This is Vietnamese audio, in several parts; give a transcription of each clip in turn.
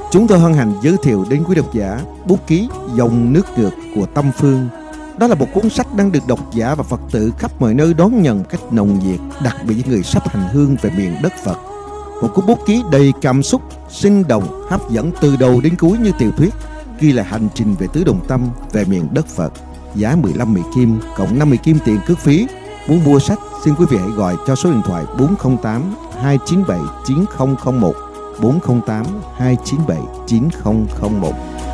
Chúng tôi hân hạnh giới thiệu đến quý độc giả bút ký Dòng nước ngược của Tâm Phương. Đó là một cuốn sách đang được độc giả và Phật tử khắp mọi nơi đón nhận cách nồng nhiệt, đặc biệt những người sắp hành hương về miền đất Phật. Một cuốn bút ký đầy cảm xúc, sinh động, hấp dẫn từ đầu đến cuối như tiểu thuyết, ghi lại hành trình về tứ Đồng Tâm, về miền đất Phật. Giá 15 Mỹ Kim, cộng 50 Kim tiền cước phí. Muốn mua sách, xin quý vị hãy gọi cho số điện thoại 408 297 9001, 408 297 9001.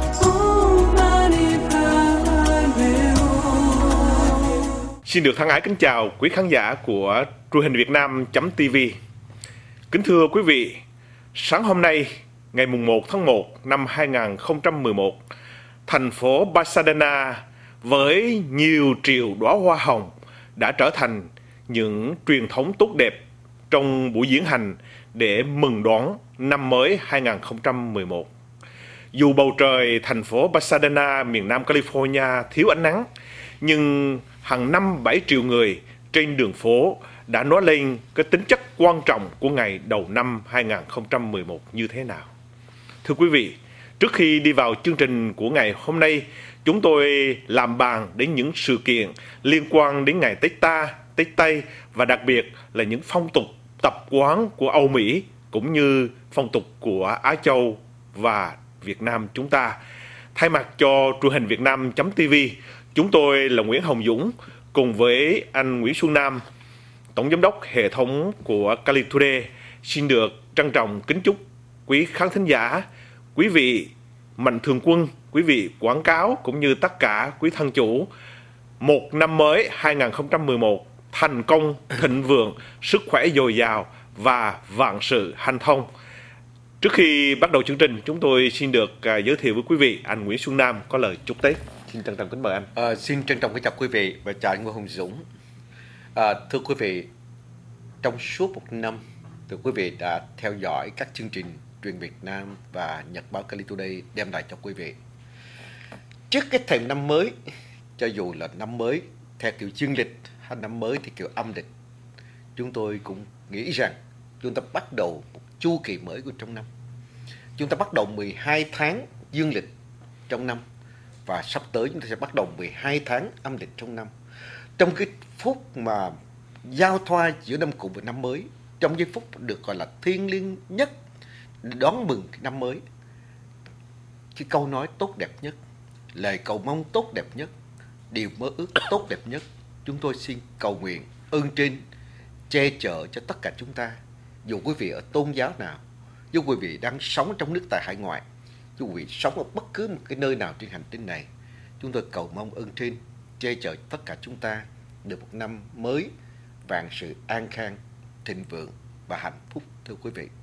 Xin được thân ái kính chào quý khán giả của truyền hình Việt Nam.tv. Kính thưa quý vị, sáng hôm nay, ngày 1 tháng 1 năm 2011, thành phố Pasadena với nhiều triệu đóa hoa hồng đã trở thành những truyền thống tốt đẹp trong buổi diễn hành để mừng đón năm mới 2011. Dù bầu trời thành phố Pasadena, miền Nam California thiếu ánh nắng, nhưng hàng năm 7 triệu người trên đường phố đã nói lên cái tính chất quan trọng của ngày đầu năm 2011 như thế nào. Thưa quý vị, trước khi đi vào chương trình của ngày hôm nay, chúng tôi làm bàn đến những sự kiện liên quan đến ngày Tết Ta, Tết Tây và đặc biệt là những phong tục tập quán của Âu Mỹ cũng như phong tục của Á Châu và Việt Nam chúng ta. Thay mặt cho truyền hình Việt Nam.tv, chúng tôi là Nguyễn Hồng Dũng cùng với anh Nguyễn Xuân Nam, Tổng Giám đốc hệ thống của Cali Today, xin được trân trọng kính chúc quý khán thính giả, quý vị mạnh thường quân, quý vị quảng cáo cũng như tất cả quý thân chủ một năm mới 2011 thành công, thịnh vượng, sức khỏe dồi dào và vạn sự hanh thông. Trước khi bắt đầu chương trình, chúng tôi xin được giới thiệu với quý vị anh Nguyễn Xuân Nam có lời chúc Tết. Xin trân trọng kính mời anh. Xin trân trọng kính chào quý vị và chào anh Nguyễn Hồng Dũng. Thưa quý vị, trong suốt một năm, thưa quý vị đã theo dõi các chương trình truyền Việt Nam và Nhật báo Cali Today đem lại cho quý vị. Trước cái thềm năm mới, cho dù là năm mới theo kiểu dương lịch hay năm mới thì kiểu âm lịch, chúng tôi cũng nghĩ rằng chúng ta bắt đầu một chu kỳ mới của trong năm. Chúng ta bắt đầu 12 tháng dương lịch trong năm và sắp tới chúng ta sẽ bắt đầu 12 tháng âm lịch trong năm. Trong cái phút mà giao thoa giữa năm cũ và năm mới, trong giây phút được gọi là thiêng liêng nhất đón mừng cái năm mới, cái câu nói tốt đẹp nhất, lời cầu mong tốt đẹp nhất, điều mơ ước tốt đẹp nhất, chúng tôi xin cầu nguyện ơn trên che chở cho tất cả chúng ta, dù quý vị ở tôn giáo nào, dù quý vị đang sống trong nước tại hải ngoại, dù quý vị sống ở bất cứ một cái nơi nào trên hành tinh này, chúng tôi cầu mong ơn trên che chở tất cả chúng ta được một năm mới vạn sự an khang, thịnh vượng và hạnh phúc. Thưa quý vị,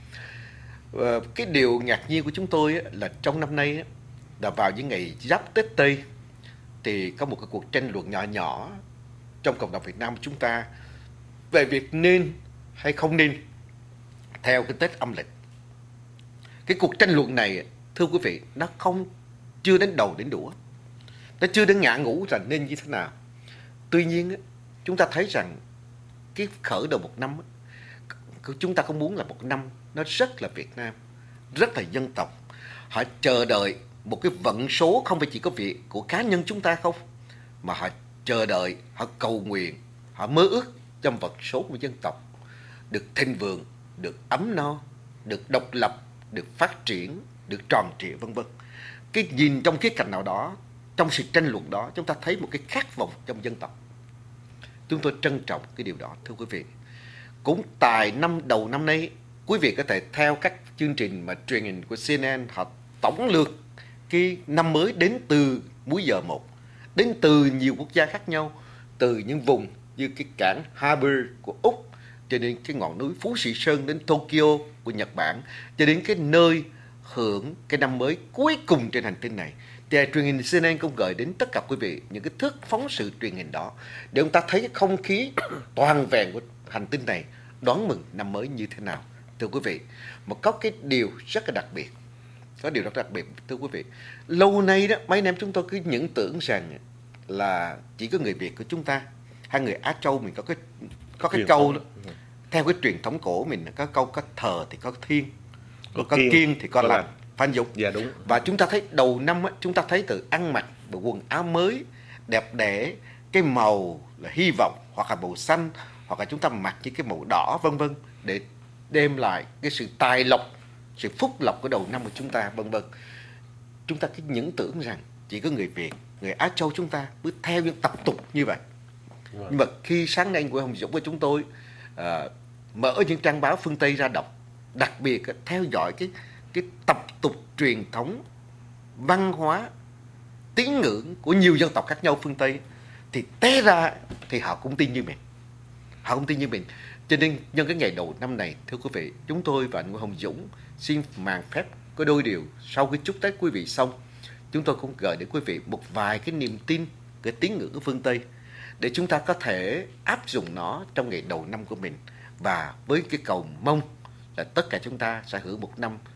cái điều ngạc nhiên của chúng tôi là trong năm nay là vào những ngày giáp Tết Tây thì có một cái cuộc tranh luận nhỏ nhỏ trong cộng đồng Việt Nam của chúng ta về việc nên hay không nên theo cái Tết âm lịch. Cái cuộc tranh luận này, thưa quý vị, nó chưa đến đầu đến đũa, nó chưa đến ngã ngũ rằng nên như thế nào. Tuy nhiên chúng ta thấy rằng cái khởi đầu một năm, chúng ta không muốn là một năm nó rất là Việt Nam, rất là dân tộc. Họ chờ đợi một cái vận số không phải chỉ có việc của cá nhân chúng ta không, mà họ chờ đợi, họ cầu nguyện, họ mơ ước trong vận số của dân tộc được thịnh vượng, được ấm no, được độc lập, được phát triển, được tròn trịa vân vân. Cái nhìn trong khía cạnh nào đó, trong sự tranh luận đó, chúng ta thấy một cái khát vọng trong dân tộc. Chúng tôi trân trọng cái điều đó, thưa quý vị. Cũng tại đầu năm nay, quý vị có thể theo các chương trình mà truyền hình của CNN, họ tổng lược cái năm mới đến từ múi giờ một, đến từ nhiều quốc gia khác nhau, từ những vùng như cái cảng Harbor của Úc, cho đến cái ngọn núi Phú Sĩ Sơn, đến Tokyo của Nhật Bản, cho đến cái nơi hưởng cái năm mới cuối cùng trên hành tinh này. Thì truyền hình CNN cũng gửi đến tất cả quý vị những cái thước phóng sự truyền hình đó để chúng ta thấy cái không khí toàn vẹn của hành tinh này đón mừng năm mới như thế nào. Thưa quý vị, mà có cái điều rất là đặc biệt, thưa quý vị. Lâu nay đó, mấy anh em chúng tôi cứ những tưởng rằng là chỉ có người Việt của chúng ta hay người Á Châu mình có cái câu đó. Theo cái truyền thống cổ mình có câu có thờ thì có thiên, có kiêng thì có lành. Phan Dũng. Dạ đúng. Và chúng ta thấy đầu năm á, chúng ta thấy từ ăn mặc bộ quần áo mới đẹp đẽ, cái màu là hy vọng, hoặc là màu xanh, hoặc là chúng ta mặc những cái màu đỏ vân vân, để đem lại cái sự tài lộc, sự phúc lộc của đầu năm của chúng ta vân vân. Chúng ta cứ những tưởng rằng chỉ có người Việt, người Á Châu chúng ta mới theo những tập tục như vậy. Nhưng mà khi sáng nay của Hồng Dũng của chúng tôi mở những trang báo phương Tây ra đọc, đặc biệt theo dõi cái tập tục truyền thống, văn hóa, tín ngưỡng của nhiều dân tộc khác nhau phương Tây, thì té ra thì họ cũng tin như mình. Họ cũng tin như mình. Cho nên nhân cái ngày đầu năm này, thưa quý vị, chúng tôi và anh Nguyễn Hồng Dũng xin màn phép có đôi điều. Sau khi chúc Tết quý vị xong, chúng tôi cũng gửi đến quý vị một vài cái niềm tin, cái tín ngưỡng của phương Tây, để chúng ta có thể áp dụng nó trong ngày đầu năm của mình. Và với cái cầu mong là tất cả chúng ta sẽ hưởng một năm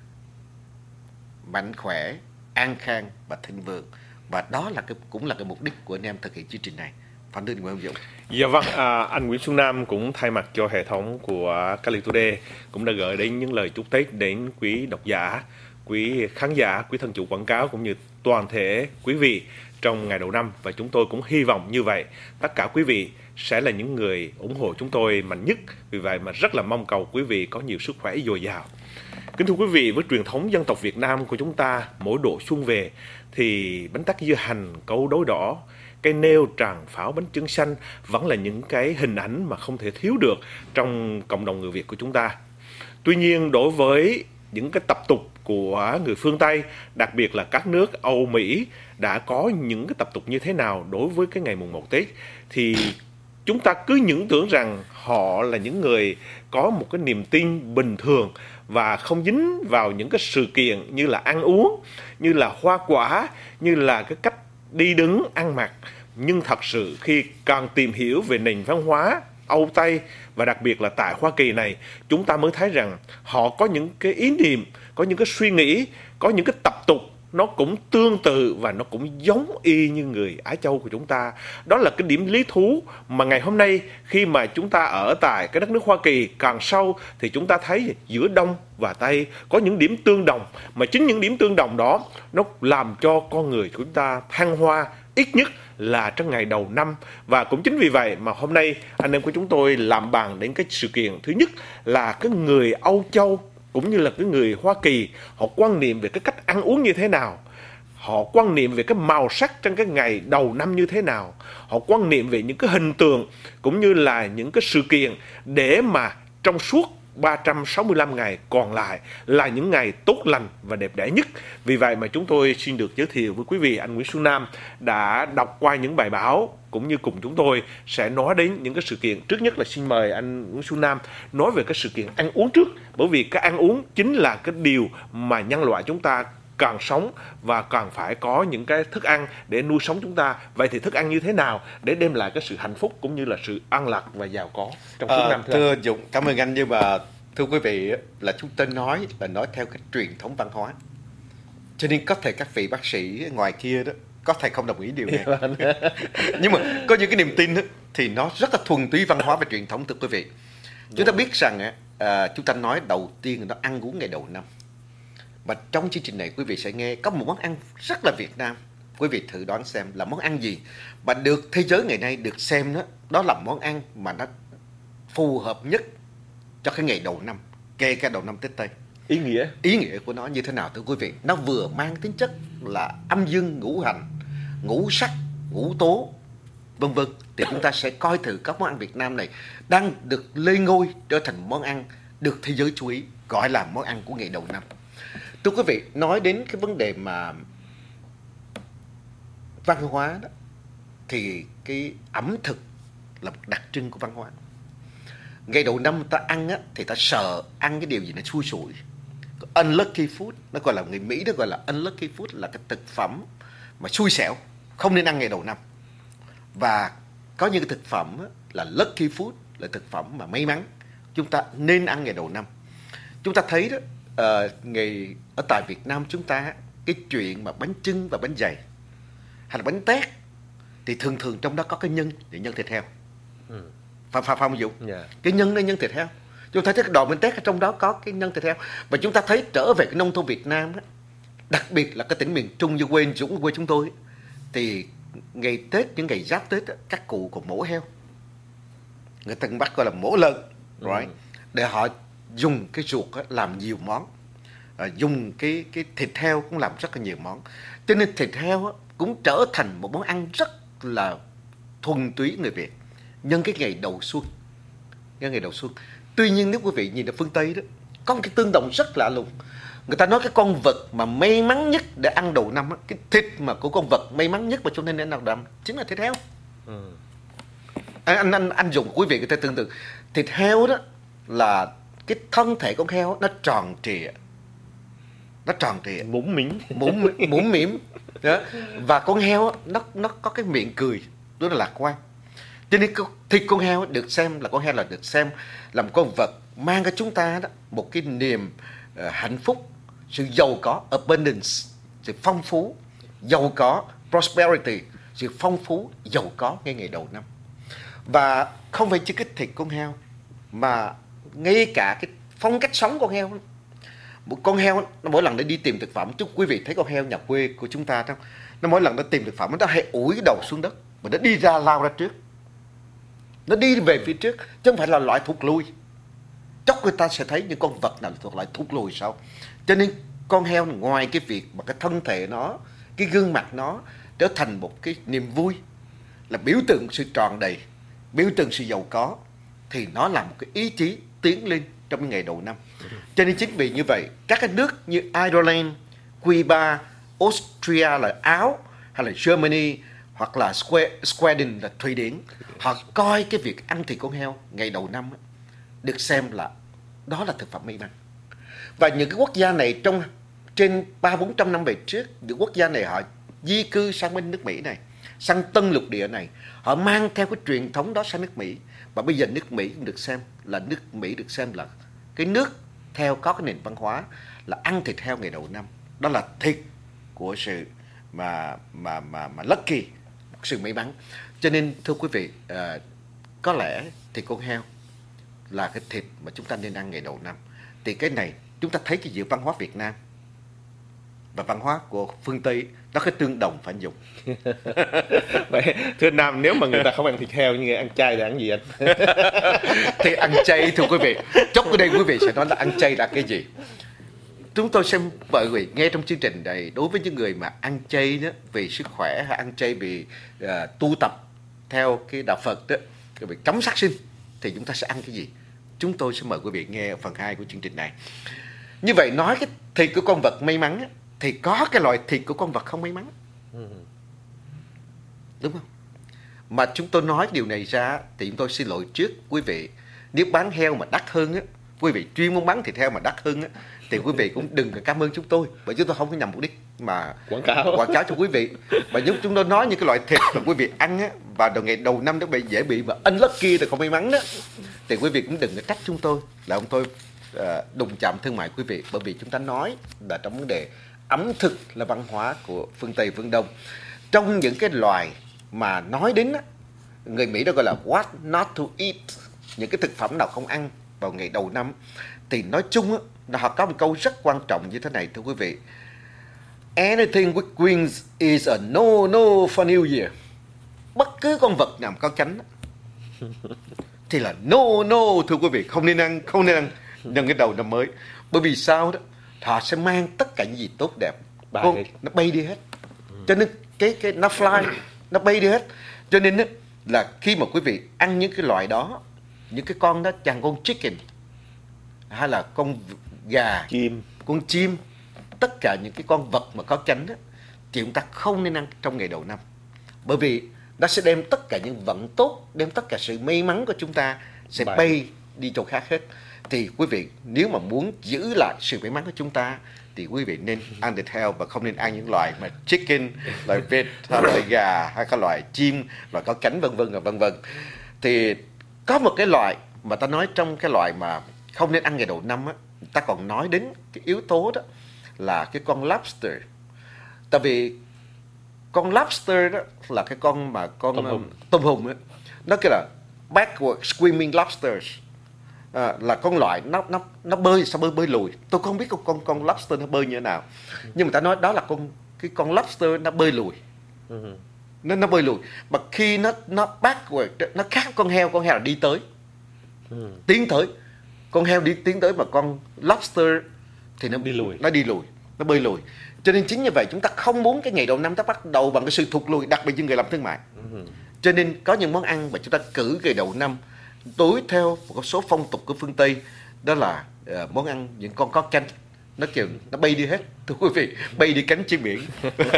mạnh khỏe, an khang và thịnh vượng. Và đó là cũng là cái mục đích của anh em thực hiện chương trình này. Phản ứng Nguyễn Hồng Dũng. Dạ vâng, anh Nguyễn Xuân Nam cũng thay mặt cho hệ thống của Cali Today cũng đã gửi đến những lời chúc Tết đến quý độc giả, quý khán giả, quý thân chủ quảng cáo cũng như toàn thể quý vị trong ngày đầu năm. Và chúng tôi cũng hy vọng như vậy, tất cả quý vị sẽ là những người ủng hộ chúng tôi mạnh nhất. Vì vậy mà rất là mong cầu quý vị có nhiều sức khỏe dồi dào. Kính thưa quý vị, với truyền thống dân tộc Việt Nam của chúng ta, mỗi độ xuân về thì bánh tắc dưa hành, câu đối đỏ, cây nêu, tràng pháo, bánh chưng xanh vẫn là những cái hình ảnh mà không thể thiếu được trong cộng đồng người Việt của chúng ta. Tuy nhiên, đối với những cái tập tục của người phương Tây, đặc biệt là các nước Âu Mỹ đã có những cái tập tục như thế nào đối với cái ngày mùng 1 Tết, thì chúng ta cứ những tưởng rằng họ là những người có một cái niềm tin bình thường và không dính vào những cái sự kiện như là ăn uống, như là hoa quả, như là cái cách đi đứng, ăn mặc. Nhưng thật sự khi càng tìm hiểu về nền văn hóa Âu Tây và đặc biệt là tại Hoa Kỳ này, chúng ta mới thấy rằng họ có những cái ý niệm, có những cái suy nghĩ, có những cái tập tục nó cũng tương tự và nó cũng giống y như người Á Châu của chúng ta. Đó là cái điểm lý thú mà ngày hôm nay khi mà chúng ta ở tại cái đất nước Hoa Kỳ càng sâu thì chúng ta thấy giữa Đông và Tây có những điểm tương đồng, mà chính những điểm tương đồng đó nó làm cho con người chúng ta thăng hoa ít nhất là trong ngày đầu năm. Và cũng chính vì vậy mà hôm nay anh em của chúng tôi làm bàn đến cái sự kiện thứ nhất là cái người Âu Châu cũng như là cái người Hoa Kỳ, họ quan niệm về cái cách ăn uống như thế nào, họ quan niệm về cái màu sắc trong cái ngày đầu năm như thế nào, họ quan niệm về những cái hình tượng cũng như là những cái sự kiện để mà trong suốt 365 ngày còn lại là những ngày tốt lành và đẹp đẽ nhất. Vì vậy mà chúng tôi xin được giới thiệu với quý vị, anh Nguyễn Xuân Nam đã đọc qua những bài báo cũng như cùng chúng tôi sẽ nói đến những cái sự kiện. Trước nhất là xin mời anh Nguyễn Xuân Nam nói về cái sự kiện ăn uống trước, bởi vì cái ăn uống chính là cái điều mà nhân loại chúng ta càng sống và càng phải có những cái thức ăn để nuôi sống chúng ta. Vậy thì thức ăn như thế nào để đem lại cái sự hạnh phúc cũng như là sự an lạc và giàu có trong suốt năm? Thưa Dũng, cảm ơn anh. Nhưng mà thưa quý vị, là chúng ta nói theo cái truyền thống văn hóa, cho nên có thể các vị bác sĩ ngoài kia đó có thể không đồng ý điều này. Nhưng mà có những cái niềm tin đó, thì nó rất là thuần túy văn hóa và truyền thống. Thưa quý vị, chúng ta biết rằng chúng ta nói đầu tiên là nó ăn uống ngày đầu năm. Và trong chương trình này quý vị sẽ nghe có một món ăn rất là Việt Nam. Quý vị thử đoán xem là món ăn gì mà được thế giới ngày nay được xem đó là món ăn mà nó phù hợp nhất cho cái ngày đầu năm, kể cả đầu năm Tết Tây. Ý nghĩa của nó như thế nào thưa quý vị? Nó vừa mang tính chất là âm dương ngũ hành, ngũ sắc, ngũ tố, vân vân. Thì chúng ta sẽ coi thử các món ăn Việt Nam này đang được lên ngôi trở thành món ăn được thế giới chú ý, gọi là món ăn của ngày đầu năm. Thưa quý vị, nói đến cái vấn đề mà văn hóa đó, thì cái ẩm thực là một đặc trưng của văn hóa. Ngày đầu năm ta ăn thì ta sợ ăn cái điều gì nó xui xủi. Unlucky food, nó gọi là người Mỹ nó gọi là unlucky food, là cái thực phẩm mà xui xẻo, không nên ăn ngày đầu năm. Và có những cái thực phẩm là lucky food, là thực phẩm mà may mắn, chúng ta nên ăn ngày đầu năm. Chúng ta thấy đó, ngày ở tại Việt Nam chúng ta, cái chuyện mà bánh chưng và bánh dày hay là bánh tét thì thường thường trong đó có cái nhân để nhân thịt heo. Phải không Dũng? Cái nhân đây nhân thịt heo. Chúng ta thấy cái đòn bánh tét ở trong đó có cái nhân thịt heo. Và chúng ta thấy trở về cái nông thôn Việt Nam đặc biệt là cái tỉnh miền Trung như quê anh Dũng, quê chúng tôi, thì ngày Tết, những ngày giáp Tết, các cụ còn mổ heo. Người ta bắt gọi là mổ lợn, right? Để họ dùng cái ruột làm nhiều món, dùng cái thịt heo cũng làm rất là nhiều món. Cho nên thịt heo cũng trở thành một món ăn rất là thuần túy người Việt nhân cái ngày đầu xuân. Tuy nhiên nếu quý vị nhìn ở phương Tây đó, có một cái tương đồng rất lạ lùng. Người ta nói cái con vật mà may mắn nhất để ăn đầu năm, cái thịt mà của con vật may mắn nhất mà chúng ta nên ăn đầu năm chính là thịt heo. Anh dùng quý vị người ta tương tự, thịt heo đó là cái thân thể con heo nó tròn trịa, mũm mĩm đó. Và con heo nó có cái miệng cười rất là lạc quan. Cho nên thịt con heo được xem là một con vật mang cho chúng ta đó một cái niềm hạnh phúc, sự giàu có, abundance, sự phong phú, giàu có, prosperity, sự phong phú, giàu có ngay ngày đầu năm. Và không phải chỉ cái thịt con heo, mà ngay cả cái phong cách sống con heo. Một con heo nó mỗi lần nó đi tìm thực phẩm, chúc quý vị thấy con heo nhà quê của chúng ta không? Nó mỗi lần nó tìm thực phẩm, nó hay ủi cái đầu xuống đất và nó đi ra, lao ra trước, nó đi về phía trước, chứ không phải là loại thụt lùi. Chốc người ta sẽ thấy những con vật nào thuộc loại thụt lùi sau. Cho nên con heo ngoài cái việc mà cái thân thể nó, cái gương mặt nó trở thành một cái niềm vui, là biểu tượng sự tròn đầy, biểu tượng sự giàu có, thì nó là một cái ý chí tiến lên trong ngày đầu năm. Cho nên chính vì như vậy, các cái nước như Ireland, Cuba, Austria là Áo, hay là Germany, hoặc là Sweden là Thụy Điển, họ coi cái việc ăn thịt con heo ngày đầu năm được xem là đó là thực phẩm may mắn. Và những cái quốc gia này trong trên 300-400 năm về trước, những quốc gia này họ di cư sang bên nước Mỹ này, sang tân lục địa này, họ mang theo cái truyền thống đó sang nước Mỹ. Và bây giờ nước Mỹ cũng được xem là cái nước có cái nền văn hóa là ăn thịt heo ngày đầu năm. Đó là thịt của sự mà lucky, sự may mắn. Cho nên thưa quý vị, có lẽ thịt con heo là cái thịt mà chúng ta nên ăn ngày đầu năm. Thì cái này chúng ta thấy cái giữa văn hóa Việt Nam và văn hóa của phương Tây nó cái tương đồng phải dùng. Vậy thưa anh Nam, nếu mà người ta không ăn thịt heo, nhưng ăn chay thì ăn gì anh? Thì ăn chay thưa quý vị, chốc ở đây quý vị sẽ nói là ăn chay là cái gì. Chúng tôi xem bởi vì nghe trong chương trình này, đối với những người mà ăn chay đó vì sức khỏe, hay ăn chay vì tu tập theo cái đạo Phật đó, vì cấm sát sinh, thì chúng ta sẽ ăn cái gì? Chúng tôi sẽ mời quý vị nghe phần 2 của chương trình này. Như vậy nói cái thịt của con vật may mắn thì có cái loại thịt của con vật không may mắn, đúng không? Mà chúng tôi nói điều này ra thì chúng tôi xin lỗi trước quý vị. Nếu bán heo mà đắt hơn á, quý vị chuyên muốn bán thịt heo mà đắt hơn á, thì quý vị cũng đừng cảm ơn chúng tôi, bởi chúng tôi không có nhằm mục đích mà quảng cáo cho quý vị. Mà nếu chúng tôi nói những cái loại thịt mà quý vị ăn á, và ngày đầu năm nó bị dễ bị mà unlucky thì không may mắn đó, thì quý vị cũng đừng có trách chúng tôi là chúng tôi đụng chạm thương mại quý vị. Bởi vì chúng ta nói là trong vấn đề ẩm thực là văn hóa của phương Tây phương Đông. Trong những cái loài mà nói đến á, người Mỹ đó gọi là what not to eat, những cái thực phẩm nào không ăn vào ngày đầu năm, thì nói chung á, là họ có một câu rất quan trọng như thế này thưa quý vị: anything with wings is a no for New Year. Bất cứ con vật nào có cánh thì là no thưa quý vị, không nên ăn nhân cái đầu năm mới. Bởi vì sao đó, họ sẽ mang tất cả những gì tốt đẹp, nó bay đi hết. Cho nên cái nó fly, nó bay đi hết. Cho nên là khi mà quý vị ăn những cái loại đó, những cái con đó, chẳng con chicken hay là con gà, con chim, tất cả những cái con vật mà có cánh đó, thì chúng ta không nên ăn trong ngày đầu năm. Bởi vì nó sẽ đem tất cả những vận tốt, đem tất cả sự may mắn của chúng ta sẽ bay đi chỗ khác hết. Thì quý vị nếu mà muốn giữ lại sự may mắn của chúng ta thì quý vị nên ăn thịt heo và không nên ăn những loại mà chicken, loại vịt, hay loại gà, hay các loại chim và có cánh vân vân. Thì có một cái loại mà ta nói trong cái loại mà không nên ăn ngày đầu năm á, ta còn nói đến cái yếu tố đó là cái con lobster. Tại vì con lobster đó là cái con mà tôm hùm á, nó kêu là backward swimming lobsters. là con loại nó bơi sao bơi lùi. Tôi không biết con lobster nó bơi như thế nào, nhưng mà ta nói đó là con lobster nó bơi lùi. Nó bơi lùi, mà khi nó backward, nó khác con heo là đi tới, tiến tới. Con heo tiến tới, mà con lobster thì nó đi lùi, nó bơi lùi. Cho nên chính như vậy, chúng ta không muốn cái ngày đầu năm ta bắt đầu bằng cái sự thụt lùi, đặc biệt như người làm thương mại. Cho nên có những món ăn mà chúng ta cử ngày đầu năm tối theo một số phong tục của phương Tây, đó là món ăn những con có canh, nó bay đi hết, thưa quý vị, bay đi cánh chim biển,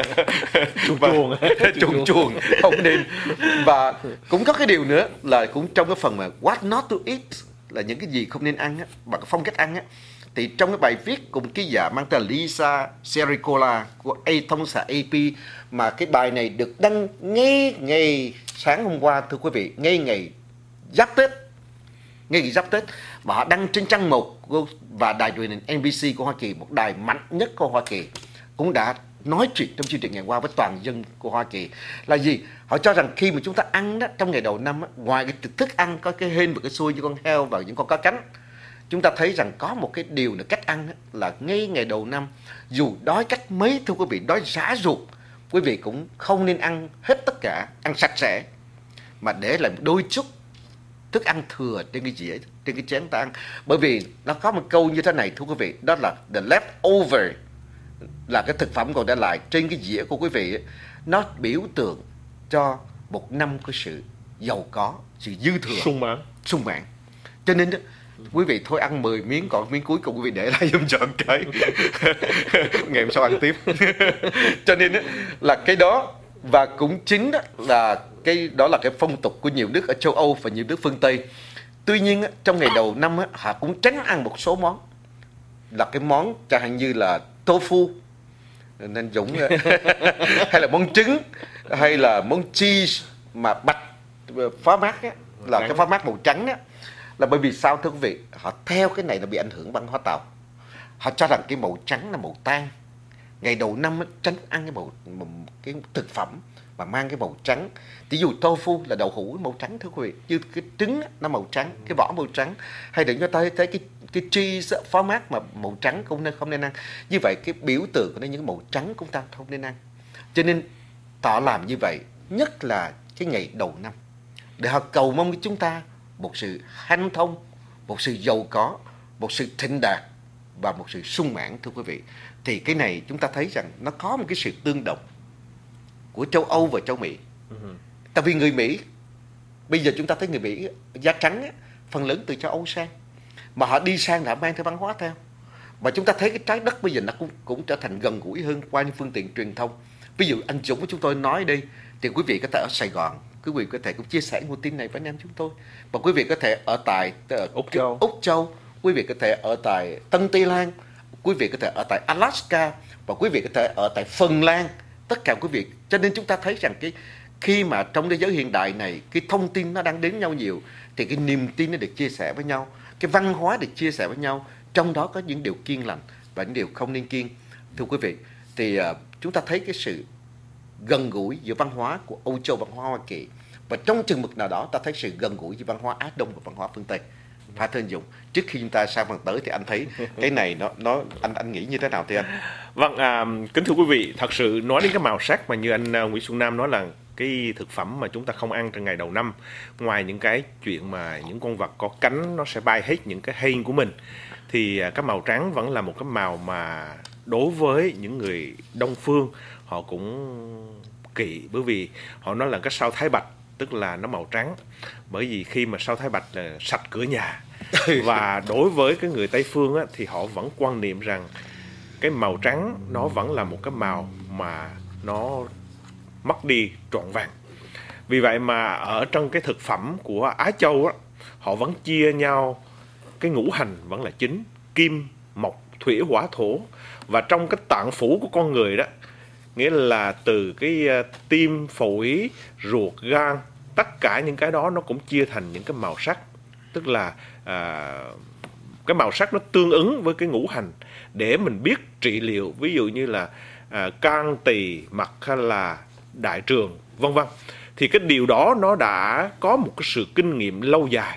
chuồn không nên. Và cũng có cái điều nữa là cũng trong cái phần mà what not to eat, là những cái gì không nên ăn á, bằng cái phong cách ăn á, thì trong cái bài viết cùng ký giả mang tên Lisa Sericola của thông tấn AP, mà cái bài này được đăng ngay ngày sáng hôm qua, thưa quý vị, ngay ngày Giáp Tết, và họ đăng trên trang 1 và đài truyền hình NBC của Hoa Kỳ, một đài mạnh nhất của Hoa Kỳ, cũng đã nói chuyện trong chương trình ngày qua với toàn dân của Hoa Kỳ là gì? Họ cho rằng khi mà chúng ta ăn đó, trong ngày đầu năm đó, ngoài cái thức ăn có cái hên và cái xôi như con heo và những con cá cánh, chúng ta thấy rằng có một cái điều là cách ăn đó, là ngay ngày đầu năm, dù đói cách mấy, thưa quý vị, đói rã ruột, quý vị cũng không nên ăn hết tất cả, ăn sạch sẽ, mà để lại đôi chút thức ăn thừa trên cái dĩa, trên cái chén ta ăn. Bởi vì nó có một câu như thế này, thưa quý vị, đó là the leftover, là cái thực phẩm còn để lại trên cái dĩa của quý vị, nó biểu tượng cho một năm có sự giàu có, sự dư thừa, sung mãn. Cho nên quý vị thôi ăn 10 miếng, còn miếng cuối cùng quý vị để lại giùm chọn cái ngày hôm sau ăn tiếp. Cho nên là cái đó, và cũng chính là đó là cái phong tục của nhiều nước ở châu Âu và nhiều nước phương Tây. Tuy nhiên trong ngày đầu năm họ cũng tránh ăn một số món, là cái món chẳng hạn như là tofu nên Dũng hay là món trứng, hay là món cheese mà bạch phá mát á, là cái phá mát màu trắng á, là bởi vì sao thưa quý vị? Họ theo cái này là bị ảnh hưởng văn hóa Tàu. Họ cho rằng cái màu trắng là màu tang. Ngày đầu năm tránh ăn cái thực phẩm mà mang cái màu trắng. Ví dụ tofu là đậu hũ màu trắng, thưa quý vị, như cái trứng nó màu trắng, cái vỏ màu trắng, hay để cho ta thấy cái cheese phó mát mà màu trắng cũng không nên ăn. Như vậy cái biểu tượng của nó những màu trắng chúng ta không nên ăn. Cho nên họ làm như vậy nhất là cái ngày đầu năm, để họ cầu mong với chúng ta một sự hanh thông, một sự giàu có, một sự thịnh đạt và một sự sung mãn, thưa quý vị. Thì cái này chúng ta thấy rằng nó có một cái sự tương đồng của châu Âu và châu Mỹ. Tại vì người Mỹ, bây giờ chúng ta thấy người Mỹ da trắng phần lớn từ châu Âu sang, mà họ đi sang đã mang theo văn hóa theo. Và chúng ta thấy cái trái đất bây giờ nó cũng trở thành gần gũi hơn qua những phương tiện truyền thông. Ví dụ anh Dũng của chúng tôi nói đây, thì quý vị có thể ở Sài Gòn, quý vị có thể cũng chia sẻ nguồn tin này với anh em chúng tôi. Và quý vị có thể ở tại Úc Châu, quý vị có thể ở tại Tân Tây Lan, quý vị có thể ở tại Alaska, và quý vị có thể ở tại Phần Lan. Tất cả quý vị. Cho nên chúng ta thấy rằng khi mà trong thế giới hiện đại này, cái thông tin nó đang đến nhau nhiều, thì cái niềm tin nó được chia sẻ với nhau, cái văn hóa được chia sẻ với nhau, trong đó có những điều kiêng lành và những điều không nên kiêng. Thưa quý vị, thì chúng ta thấy cái sự gần gũi giữa văn hóa của Âu Châu và văn hóa Hoa Kỳ, và trong chừng mực nào đó ta thấy sự gần gũi giữa văn hóa Á Đông và văn hóa phương Tây. Phải thưa anh Dũng, trước khi chúng ta sang phần tới thì anh thấy cái này anh nghĩ như thế nào thưa anh? Vâng, kính thưa quý vị, thật sự nói đến cái màu sắc mà như anh Nguyễn Xuân Nam nói là cái thực phẩm mà chúng ta không ăn trong ngày đầu năm, ngoài những cái chuyện mà những con vật có cánh nó sẽ bay hết những cái hên của mình, thì cái màu trắng vẫn là một cái màu mà đối với những người Đông phương họ cũng kỵ, bởi vì họ nói là cái sao Thái Bạch, tức là nó màu trắng, bởi vì khi mà sao Thái Bạch là sạch cửa nhà. Và đối với cái người Tây phương á, thì họ vẫn quan niệm rằng cái màu trắng nó vẫn là một cái màu mà nó mất đi trọn vẹn. Vì vậy mà ở trong cái thực phẩm của Á Châu á, họ vẫn chia nhau cái ngũ hành vẫn là chính: kim, mộc, thủy, hỏa, thổ. Và trong cái tạng phủ của con người đó, nghĩa là từ cái tim, phổi, ruột, gan, tất cả những cái đó nó cũng chia thành những cái màu sắc. Tức là cái màu sắc nó tương ứng với cái ngũ hành để mình biết trị liệu, ví dụ như là can, tỳ, mật hay là đại trường, vân vân. Thì cái điều đó nó đã có một cái sự kinh nghiệm lâu dài.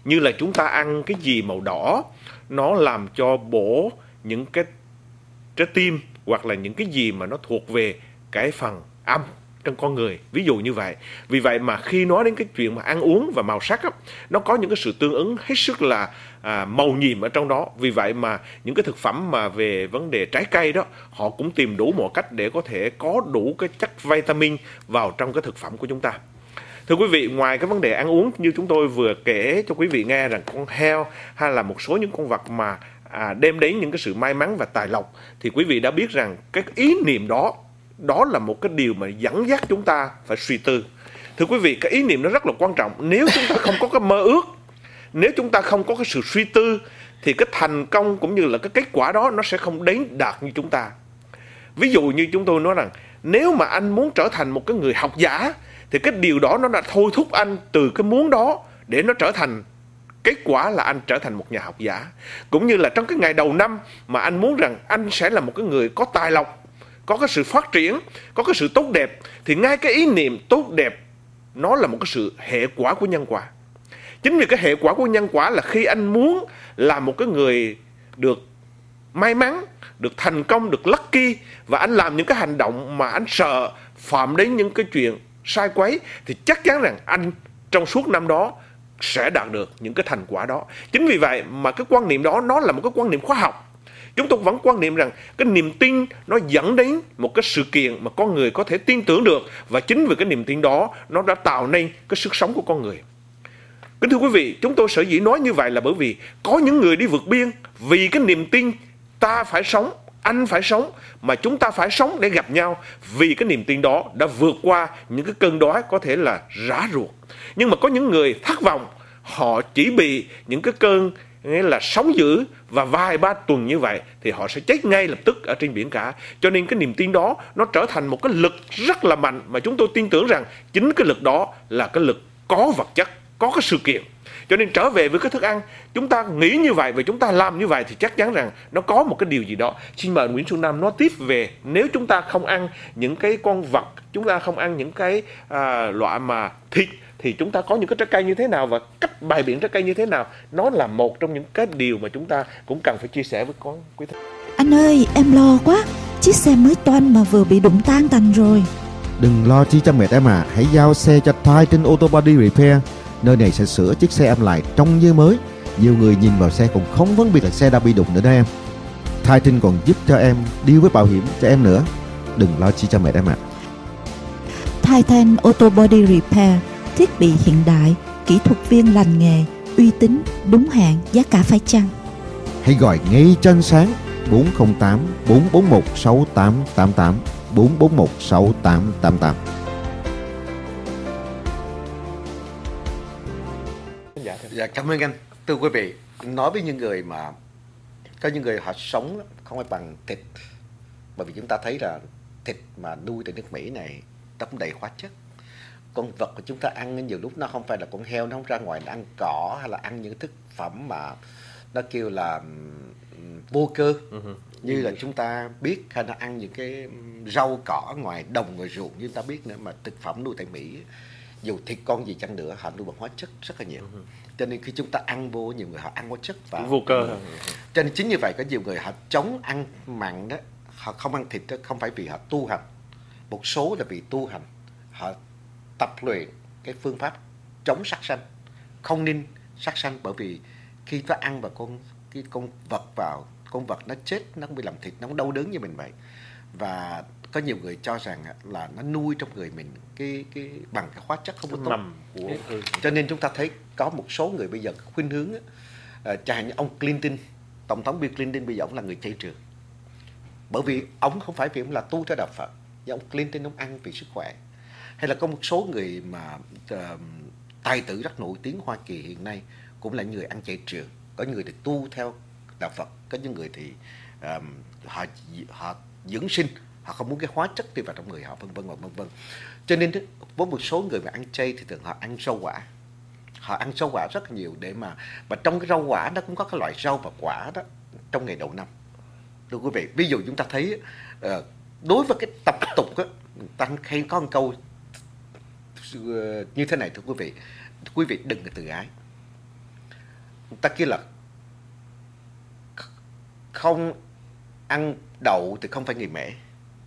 Như là chúng ta ăn cái gì màu đỏ, nó làm cho bổ những cái trái tim, hoặc là những cái gì mà nó thuộc về cái phần âm trong con người, ví dụ như vậy. Vì vậy mà khi nói đến cái chuyện mà ăn uống và màu sắc á, nó có những cái sự tương ứng hết sức là màu nhiệm ở trong đó. Vì vậy mà những cái thực phẩm mà về vấn đề trái cây đó, họ cũng tìm đủ mọi cách để có thể có đủ cái chất vitamin vào trong cái thực phẩm của chúng ta. Thưa quý vị, ngoài cái vấn đề ăn uống như chúng tôi vừa kể cho quý vị nghe rằng con heo hay là một số những con vật mà đem đến những cái sự may mắn và tài lộc, thì quý vị đã biết rằng cái ý niệm đó là một cái điều mà dẫn dắt chúng ta phải suy tư. Thưa quý vị, cái ý niệm nó rất là quan trọng. Nếu chúng ta không có cái mơ ước, nếu chúng ta không có cái sự suy tư, thì cái thành công cũng như là cái kết quả đó nó sẽ không đến đạt như chúng ta. Ví dụ như chúng tôi nói rằng, nếu mà anh muốn trở thành một cái người học giả, thì cái điều đó nó đã thôi thúc anh từ cái muốn đó để nó trở thành kết quả là anh trở thành một nhà học giả. Cũng như là trong cái ngày đầu năm mà anh muốn rằng anh sẽ là một cái người có tài lộc, có cái sự phát triển, có cái sự tốt đẹp, thì ngay cái ý niệm tốt đẹp nó là một cái sự hệ quả của nhân quả. Chính vì cái hệ quả của nhân quả là khi anh muốn là một cái người được may mắn, được thành công, được lucky, và anh làm những cái hành động mà anh sợ phạm đến những cái chuyện sai quấy, thì chắc chắn rằng anh trong suốt năm đó sẽ đạt được những cái thành quả đó. Chính vì vậy mà cái quan niệm đó nó là một cái quan niệm khoa học. Chúng tôi vẫn quan niệm rằng cái niềm tin nó dẫn đến một cái sự kiện mà con người có thể tin tưởng được, và chính vì cái niềm tin đó nó đã tạo nên cái sức sống của con người. Kính thưa quý vị, chúng tôi sở dĩ nói như vậy là bởi vì có những người đi vượt biên vì cái niềm tin ta phải sống, anh phải sống, mà chúng ta phải sống để gặp nhau. Vì cái niềm tin đó đã vượt qua những cái cơn đói có thể là rã ruột. Nhưng mà có những người thất vọng, họ chỉ bị những cái cơn nghĩa là sóng dữ, và vài ba tuần như vậy thì họ sẽ chết ngay lập tức ở trên biển cả. Cho nên cái niềm tin đó nó trở thành một cái lực rất là mạnh, mà chúng tôi tin tưởng rằng chính cái lực đó là cái lực có vật chất, có cái sự kiện. Cho nên trở về với cái thức ăn, chúng ta nghĩ như vậy và chúng ta làm như vậy thì chắc chắn rằng nó có một cái điều gì đó. Xin mời Nguyễn Xuân Nam nói tiếp về nếu chúng ta không ăn những cái con vật, chúng ta không ăn những cái loại mà thịt, thì chúng ta có những cái trái cây như thế nào và cách bày biện trái cây như thế nào. Nó là một trong những cái điều mà chúng ta cũng cần phải chia sẻ với con quý thính. Anh ơi, em lo quá. Chiếc xe mới toanh mà vừa bị đụng tan tành rồi. Đừng lo chi cho mệt em à, hãy giao xe cho Titan Auto Body Repair. Nơi này sẽ sửa chiếc xe em lại trông như mới. Nhiều người nhìn vào xe còn không phân biệt là xe đã bị đụng nữa đó em. Titan còn giúp cho em deal với bảo hiểm cho em nữa. Đừng lo chi cho mệt em ạ. Titan Auto Body Repair, thiết bị hiện đại, kỹ thuật viên lành nghề, uy tín, đúng hạn, giá cả phải chăng. Hãy gọi ngay cho anh Sáng 408 441 6888 441 6888. Dạ, cảm ơn anh. Thưa quý vị, nói với những người mà có những người họ sống không phải bằng thịt, bởi vì chúng ta thấy là thịt mà nuôi tại nước Mỹ này nó cũng đầy hóa chất. Con vật của chúng ta ăn nhiều lúc nó không phải là con heo, nó không ra ngoài nó ăn cỏ hay là ăn những thức phẩm mà nó kêu là vô cơ, như là chúng ta biết, hay là ăn những cái rau cỏ ngoài đồng ngoài ruộng như chúng ta biết nữa. Mà thực phẩm nuôi tại Mỹ, dù thịt con gì chăng nữa, họ nuôi bằng hóa chất rất là nhiều. Cho nên khi chúng ta ăn vô, nhiều người họ ăn hóa chất vào vô cơ. Cho nên chính như vậy, có nhiều người họ chống ăn mặn đó, họ không ăn thịt đó, không phải vì họ tu hành. Một số là vì tu hành, họ tập luyện cái phương pháp chống sát sanh, không nên sát sanh. Bởi vì khi ta ăn vào con vật vào, con vật nó chết, nó không bị làm thịt, nó không đau đớn như mình vậy. Và có nhiều người cho rằng là nó nuôi trong người mình cái bằng cái hóa chất không có tốt. Cho nên chúng ta thấy có một số người bây giờ khuynh hướng chẳng hạn như ông Clinton, tổng thống Bill Clinton bây giờ ông là người chay trường. Bởi vì ông không phải vì ông là tu theo đạo Phật, nhưng ông Clinton ông ăn vì sức khỏe. Hay là có một số người mà tài tử rất nổi tiếng Hoa Kỳ hiện nay cũng là người ăn chay trường. Có những người thì tu theo đạo Phật, có những người thì họ dưỡng sinh, họ không muốn cái hóa chất đi vào trong người họ, vân vân. Cho nên với một số người mà ăn chay thì thường họ ăn rau quả. Họ ăn rau quả rất nhiều để mà trong cái rau quả nó cũng có cái loại rau và quả đó trong ngày đầu năm. Thưa quý vị, ví dụ chúng ta thấy đối với cái tập tục á, ta hay có một câu như thế này. Thưa quý vị đừng có tự ái. người ta kêu là không ăn đậu thì không phải người Mễ,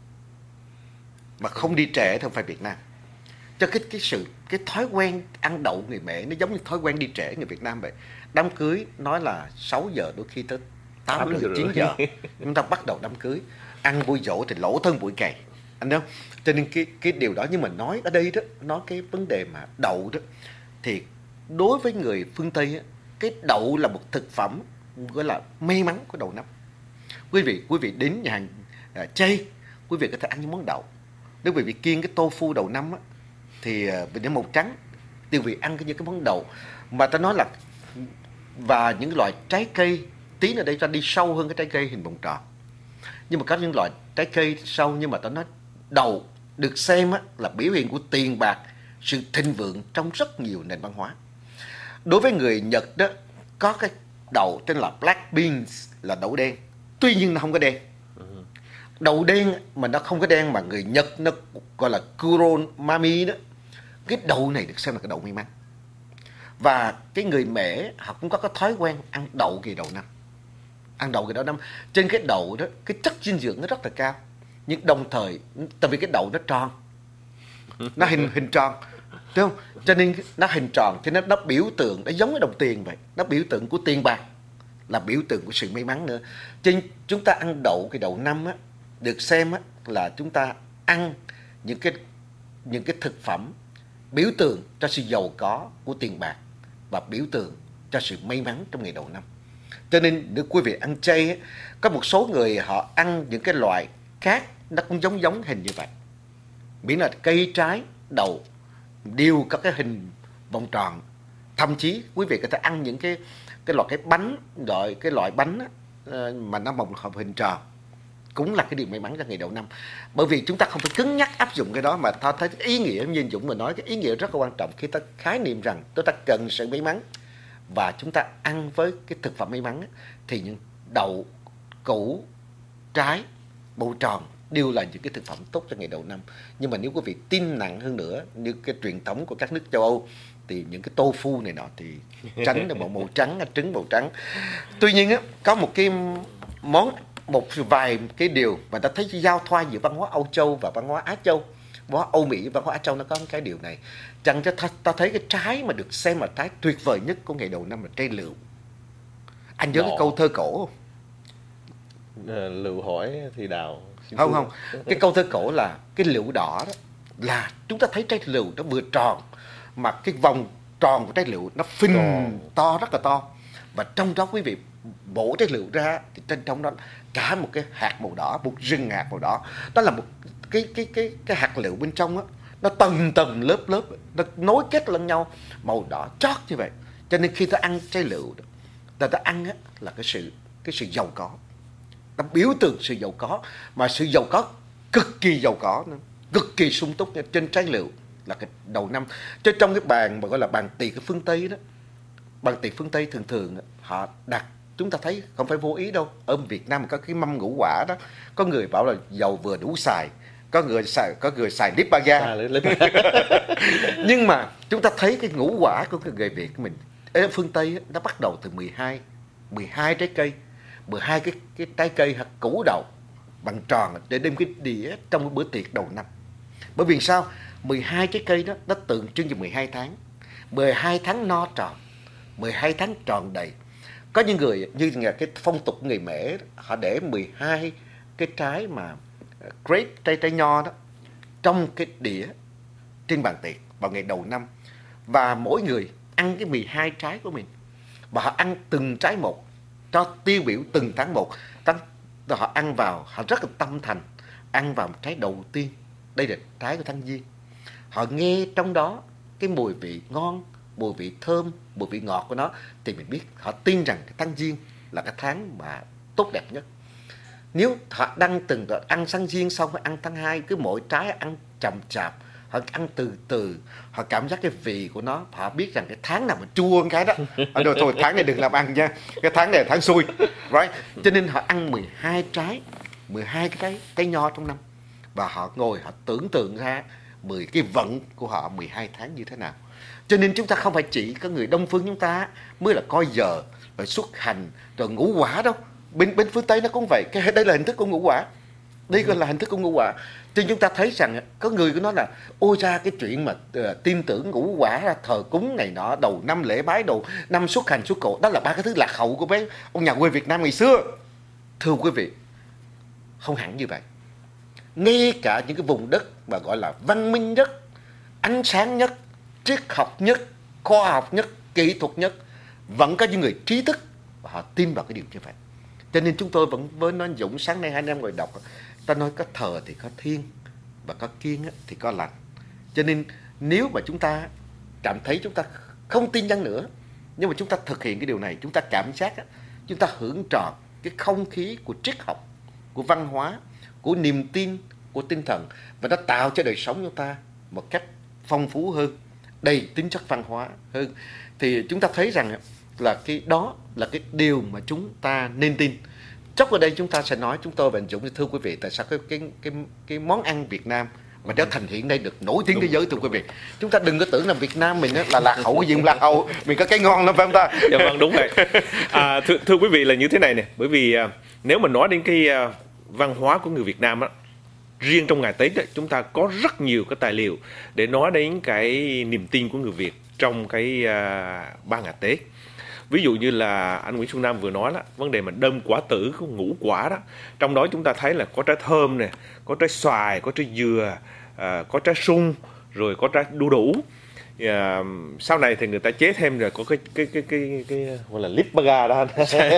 mà không đi trễ thì không phải Việt Nam. Cho cái thói quen ăn đậu người Mễ nó giống như thói quen đi trễ người Việt Nam vậy. Đám cưới nói là 6 giờ, đôi khi tới 8 giờ 9 giờ chúng ta bắt đầu đám cưới. Ăn buổi dỗ thì lỗ thân buổi cày, anh thấy không? Cho nên cái điều đó, nhưng mà nói ở đây đó, nói cái vấn đề mà đậu đó, thì đối với người phương Tây á, cái đậu là một thực phẩm gọi là may mắn của đầu năm. Quý vị đến nhà hàng chay, quý vị có thể ăn những món đậu. Nếu quý vị kiêng cái tofu đầu năm á, thì vị để màu trắng, tiêu vị ăn những cái món đậu mà ta nói là, và những loại trái cây, tí nữa đây ta đi sâu hơn cái trái cây hình vòng tròn, nhưng mà có những loại trái cây sâu, nhưng mà ta nói đậu được xem á, là biểu hiện của tiền bạc, sự thịnh vượng trong rất nhiều nền văn hóa. Đối với người Nhật đó, có cái đậu tên là black beans, là đậu đen, tuy nhiên nó không có đen. Đậu đen mà nó không có đen, mà người Nhật nó gọi là kuromami đó. Cái đậu này được xem là cái đậu may mắn. Và cái người Mễ họ cũng có cái thói quen ăn đậu kỳ đầu năm. Ăn đậu kỳ đầu năm. Trên cái đậu đó, cái chất dinh dưỡng nó rất là cao. Nhưng đồng thời, tại vì cái đậu nó tròn, nó hình tròn, đúng không? Cho nên nó hình tròn, cho nên nó biểu tượng, nó giống với đồng tiền vậy. Nó biểu tượng của tiền bạc, là biểu tượng của sự may mắn nữa. Cho nên chúng ta ăn đậu kỳ đầu năm á, được xem á, là chúng ta ăn những cái thực phẩm biểu tượng cho sự giàu có của tiền bạc và biểu tượng cho sự may mắn trong ngày đầu năm. Cho nên nếu quý vị ăn chay ấy, có một số người họ ăn những cái loại khác nó cũng giống hình như vậy, miễn là cây trái đậu đều có cái hình vòng tròn. Thậm chí quý vị có thể ăn những cái loại cái bánh, gọi cái loại bánh á, mà nó màu hình tròn, cũng là cái điều may mắn cho ngày đầu năm. Bởi vì chúng ta không phải cứng nhắc áp dụng cái đó, mà ta thấy ý nghĩa như Dũng mà nói, cái ý nghĩa rất là quan trọng khi ta khái niệm rằng chúng ta cần sự may mắn và chúng ta ăn với cái thực phẩm may mắn ấy, thì những đậu, củ, trái, bầu tròn đều là những cái thực phẩm tốt cho ngày đầu năm. Nhưng mà nếu quý vị tin nặng hơn nữa, như cái truyền thống của các nước châu Âu, thì những cái tofu này nọ thì tránh là màu trắng, trứng màu trắng. Tuy nhiên á, có một cái một vài cái điều mà ta thấy giao thoa giữa văn hóa Âu Châu và văn hóa Á Châu, văn hóa Âu Mỹ, văn hóa Á Châu, nó có cái điều này. Chẳng cho ta thấy cái trái mà được xem là trái tuyệt vời nhất của ngày đầu năm là trái lựu. Anh nhớ cái câu thơ cổ không? Lựu hỏi thì đào. Không, cái câu thơ cổ là cái lựu đỏ đó, là chúng ta thấy trái lựu nó vừa tròn, mà cái vòng tròn của trái lựu nó phình to, rất là to. Và trong đó quý vị bổ trái lựu ra thì trên trong đó cả một cái hạt màu đỏ, một rừng hạt màu đỏ. Đó là một cái hạt lựu bên trong á, nó tầng lớp, nó nối kết lẫn nhau, màu đỏ chót như vậy. Cho nên khi ta ăn trái lựu, ta ăn á là cái sự giàu có. Nó biểu tượng sự giàu có, mà sự giàu có cực kỳ giàu có nữa, cực kỳ sung túc trên trái lựu là cái đầu năm. Cho trong cái bàn mà gọi là bàn tiệc ở phương Tây đó, bàn tiệc phương Tây thường họ đặt, chúng ta thấy không phải vô ý đâu. Ở Việt Nam có cái mâm ngũ quả đó, có người bảo là dầu vừa đủ xài, có người xài lít ba ga. Nhưng mà chúng ta thấy cái ngũ quả của cái người Việt của mình ở phương Tây nó bắt đầu từ 12 trái cây, 12 cái trái cây hoặc củ đậu bằng tròn để đem cái đĩa trong cái bữa tiệc đầu năm. Bởi vì sao? 12 trái cây đó nó tượng trưng cho 12 tháng. 12 tháng no tròn, 12 tháng tròn đầy. Có những người như cái phong tục người Mễ, họ để 12 cái trái mà grape, trái nho đó trong cái đĩa trên bàn tiệc vào ngày đầu năm. Và mỗi người ăn cái 12 trái của mình, và họ ăn từng trái một, cho tiêu biểu từng tháng một. Họ ăn vào, họ rất là tâm thành, ăn vào trái đầu tiên, đây là trái của tháng Giêng. Họ nghe trong đó cái mùi vị ngon, mùi vị thơm, mùi vị ngọt của nó, thì mình biết họ tin rằng cái tháng Giêng là cái tháng mà tốt đẹp nhất. Nếu họ từng ăn tháng Giêng xong rồi ăn tháng 2, cứ mỗi trái ăn chậm chạp, họ ăn từ từ, họ cảm giác cái vị của nó, họ biết rằng cái tháng nào mà chua một cái đó, rồi thôi tháng này đừng làm ăn nha, cái tháng này là tháng xui, right? Cho nên họ ăn 12 trái, 12 cái nho trong năm, và họ ngồi họ tưởng tượng ra 10 cái vận của họ 12 tháng như thế nào. Cho nên chúng ta không phải chỉ có người Đông phương chúng ta mới là coi giờ rồi xuất hành rồi ngũ quả đâu. Bên phương Tây nó cũng vậy. Đây là hình thức của ngũ quả. Đây gọi là hình thức của ngũ quả. Cho nên chúng ta thấy rằng có người cứ nói là ôi ra cái chuyện mà tin tưởng ngũ quả ra thờ cúng này nọ, đầu năm lễ bái, đầu năm xuất hành xuất cộ, đó là ba cái thứ lạc hậu của mấy ông nhà quê Việt Nam ngày xưa. Thưa quý vị, không hẳn như vậy. Ngay cả những cái vùng đất mà gọi là văn minh nhất, ánh sáng nhất, triết học nhất, khoa học nhất, kỹ thuật nhất, vẫn có những người trí thức và họ tin vào cái điều như vậy. Cho nên chúng tôi vẫn với nói Dũng sáng nay 2 anh em ngồi đọc, ta nói có thờ thì có thiên và có kiêng thì có lành. Cho nên nếu mà chúng ta cảm thấy chúng ta không tin chăng nữa, nhưng mà chúng ta thực hiện cái điều này, chúng ta cảm giác chúng ta hưởng trọn cái không khí của triết học, của văn hóa, của niềm tin, của tinh thần, và nó tạo cho đời sống chúng ta một cách phong phú hơn, đầy tính chất văn hóa hơn. Thì chúng ta thấy rằng là cái đó là cái điều mà chúng ta nên tin. Chốc ở đây chúng ta sẽ nói, chúng tôi và anh Dũng thưa quý vị, tại sao cái món ăn Việt Nam mà trở thành hiện nay được nổi tiếng thế giới. Thưa quý vị, chúng ta đừng có tưởng là Việt Nam mình là lạc hậu, cái gì cũng lạc hậu, mình có cái ngon lắm phải không ta? Dạ vâng, đúng rồi. Thưa quý vị là như thế này nè, bởi vì nếu mà nói đến cái văn hóa của người Việt Nam á, riêng trong ngày Tết đó, chúng ta có rất nhiều cái tài liệu để nói đến cái niềm tin của người Việt trong cái 3 ngày Tết. Ví dụ như là anh Nguyễn Xuân Nam vừa nói đó, vấn đề mà đơm quả tử, có ngũ quả đó. Trong đó chúng ta thấy là có trái thơm nè, có trái xoài, có trái dừa, có trái sung, rồi có trái đu đủ. Sau này thì người ta chế thêm rồi có cái gọi là lip baga đó.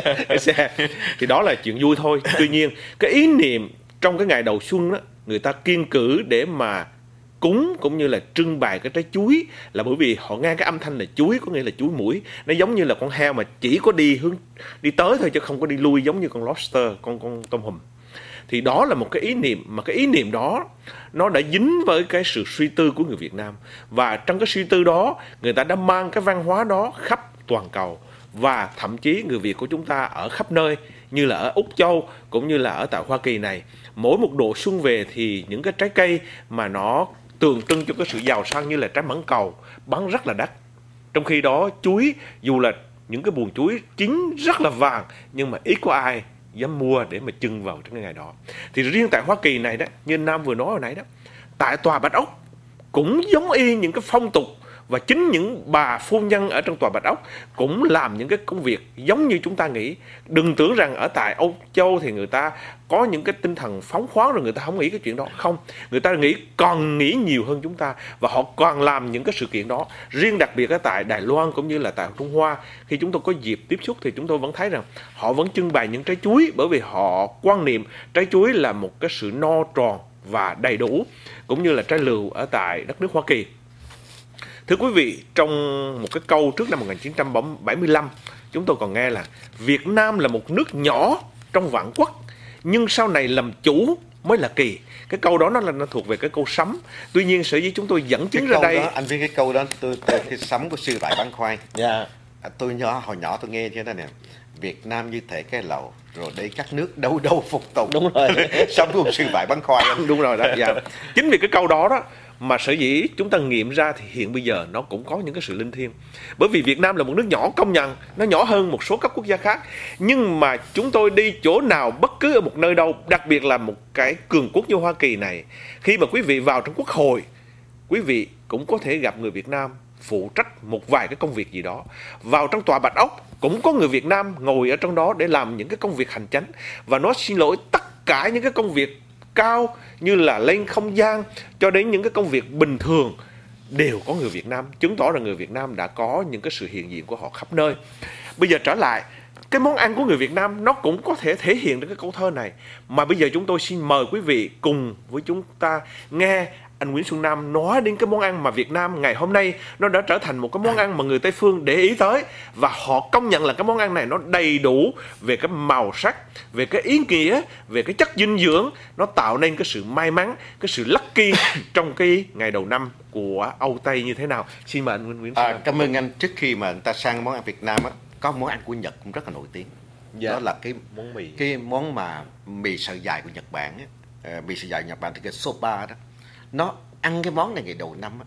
Thì đó là chuyện vui thôi. Tuy nhiên cái ý niệm trong cái ngày đầu xuân đó, người ta kiêng cữ để mà cúng cũng như là trưng bày cái trái chuối là bởi vì họ nghe cái âm thanh là chuối, có nghĩa là chuối mũi. Nó giống như là con heo mà chỉ có đi tới thôi chứ không có đi lui, giống như con lobster, con tôm hùm. Thì đó là một cái ý niệm, mà cái ý niệm đó nó đã dính với cái sự suy tư của người Việt Nam. Và trong cái suy tư đó, người ta đã mang cái văn hóa đó khắp toàn cầu. Và thậm chí người Việt của chúng ta ở khắp nơi, như là ở Úc Châu cũng như là ở tại Hoa Kỳ này, mỗi một độ xuân về thì những cái trái cây mà nó tượng trưng cho cái sự giàu sang như là trái mãng cầu bán rất là đắt. Trong khi đó chuối, dù là những cái buồng chuối chín rất là vàng, nhưng mà ít có ai dám mua để mà trưng vào trong cái ngày đó. Thì riêng tại Hoa Kỳ này đó, như Nam vừa nói hồi nãy đó, tại Tòa Bạch Ốc cũng giống y những cái phong tục, và chính những bà phu nhân ở trong Tòa Bạch Ốc cũng làm những cái công việc giống như chúng ta nghĩ. Đừng tưởng rằng ở tại Âu Châu thì người ta có những cái tinh thần phóng khoáng rồi người ta không nghĩ cái chuyện đó. Không, người ta còn nghĩ nhiều hơn chúng ta, và họ còn làm những cái sự kiện đó. Riêng đặc biệt ở tại Đài Loan cũng như là tại Trung Hoa, khi chúng tôi có dịp tiếp xúc thì chúng tôi vẫn thấy rằng họ vẫn trưng bày những trái chuối, bởi vì họ quan niệm trái chuối là một cái sự no tròn và đầy đủ, cũng như là trái lựu ở tại đất nước Hoa Kỳ. Thưa quý vị, trong một cái câu trước năm 1975, chúng tôi còn nghe là Việt Nam là một nước nhỏ trong vạn quốc, nhưng sau này làm chủ mới là kỳ. Cái câu đó nó thuộc về cái câu sấm. Tuy nhiên sở dĩ chúng tôi dẫn chứng ra đây... Đó, anh viết cái câu đó, tôi cái sấm của sư tại bán khoai. Yeah. Tôi nhớ hồi nhỏ tôi nghe thế này nè: Việt Nam như thể cái lầu, rồi đây các nước đâu đâu phục tùng. Đúng rồi. Sấm của sư tại bán khoai. Đúng rồi đó. Yeah. Chính vì cái câu đó đó mà sở dĩ chúng ta nghiệm ra thì hiện bây giờ nó cũng có những cái sự linh thiêng. Bởi vì Việt Nam là một nước nhỏ, công nhận nó nhỏ hơn một số các quốc gia khác, nhưng mà chúng tôi đi chỗ nào, bất cứ ở một nơi đâu, đặc biệt là một cái cường quốc như Hoa Kỳ này, khi mà quý vị vào trong quốc hội, quý vị cũng có thể gặp người Việt Nam phụ trách một vài cái công việc gì đó. Vào trong Tòa Bạch Ốc cũng có người Việt Nam ngồi ở trong đó để làm những cái công việc hành chánh. Và nó xin lỗi, tất cả những cái công việc cao như là lên không gian cho đến những cái công việc bình thường đều có người Việt Nam, chứng tỏ rằng người Việt Nam đã có những cái sự hiện diện của họ khắp nơi. Bây giờ trở lại, cái món ăn của người Việt Nam nó cũng có thể thể hiện được cái câu thơ này. Mà bây giờ chúng tôi xin mời quý vị cùng với chúng ta nghe anh Nguyễn Xuân Nam nói đến cái món ăn mà Việt Nam ngày hôm nay nó đã trở thành một cái món ăn mà người Tây phương để ý tới, và họ công nhận là cái món ăn này nó đầy đủ về cái màu sắc, về cái ý nghĩa, về cái chất dinh dưỡng, nó tạo nên cái sự may mắn, cái sự lucky trong cái ngày đầu năm của Âu Tây như thế nào. Xin mời anh Nguyễn Xuân Nam. Cảm ơn anh. Trước khi mà người ta sang món ăn Việt Nam á, có món ăn của Nhật cũng rất là nổi tiếng. Dạ. Đó là cái món mì, cái món mà mì sợi dài của Nhật Bản á. Mì sợi dài Nhật Bản thì cái soba đó, nó ăn cái món này ngày đầu năm á,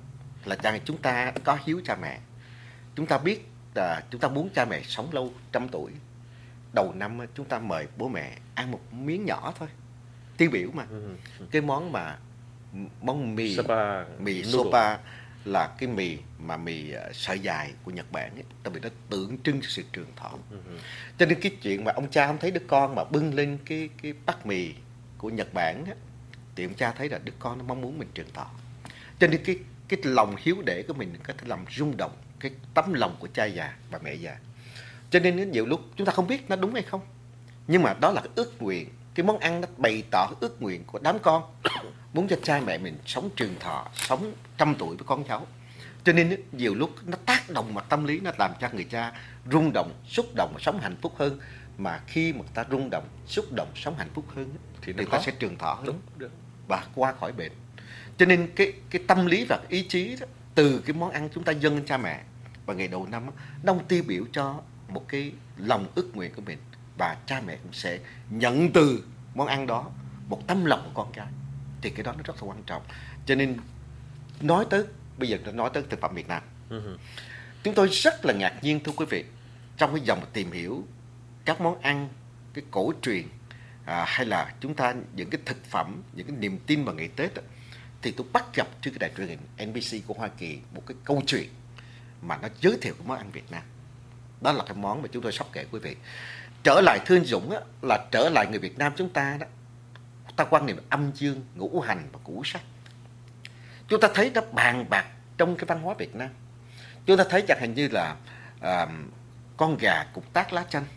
là rằng chúng ta có hiếu cha mẹ. Chúng ta biết là chúng ta muốn cha mẹ sống lâu 100 tuổi. Đầu năm chúng ta mời bố mẹ ăn một miếng nhỏ thôi, tiêu biểu mà. Cái món mì soba là cái mì sợi dài của Nhật Bản ấy, tại vì nó tượng trưng cho sự trường thọ. Cho nên cái chuyện mà ông cha không thấy đứa con mà bưng lên cái bát mì của Nhật Bản ấy, thì ông cha thấy là đứa con nó mong muốn mình trường thọ. Cho nên cái lòng hiếu để của mình, cái lòng rung động, cái tấm lòng của cha già và mẹ già. Cho nên nhiều lúc chúng ta không biết nó đúng hay không, nhưng mà đó là cái ước nguyện. Cái món ăn nó bày tỏ ước nguyện của đám con muốn cho cha mẹ mình sống trường thọ, sống 100 tuổi với con cháu. Cho nên nhiều lúc nó tác động mặt tâm lý, nó làm cho người cha rung động, xúc động, sống hạnh phúc hơn. Mà khi mà ta rung động, xúc động, sống hạnh phúc hơn thì ta sẽ trường thọ hơn và qua khỏi bệnh. Cho nên cái tâm lý và ý chí đó, từ cái món ăn chúng ta dâng cha mẹ và ngày đầu năm nó tiêu biểu cho một cái lòng ước nguyện của mình, và cha mẹ cũng sẽ nhận từ món ăn đó một tấm lòng của con cái. Thì cái đó nó rất là quan trọng. Cho nên bây giờ nói tới thực phẩm Việt Nam, chúng tôi rất là ngạc nhiên thưa quý vị, trong cái dòng tìm hiểu các món ăn cái cổ truyền hay là chúng ta những cái thực phẩm, những cái niềm tin vào ngày Tết thì tôi bắt gặp trên cái đài truyền hình NBC của Hoa Kỳ một cái câu chuyện mà nó giới thiệu cái món ăn Việt Nam. Đó là cái món mà chúng tôi sắp kể quý vị. Trở lại thưa anh Dũng là trở lại người Việt Nam chúng ta đó, ta quan niệm âm dương, ngũ hành và củ sắc. Chúng ta thấy nó bàn bạc trong cái văn hóa Việt Nam. Chúng ta thấy chẳng hạn như là con gà cục tác lá chanh,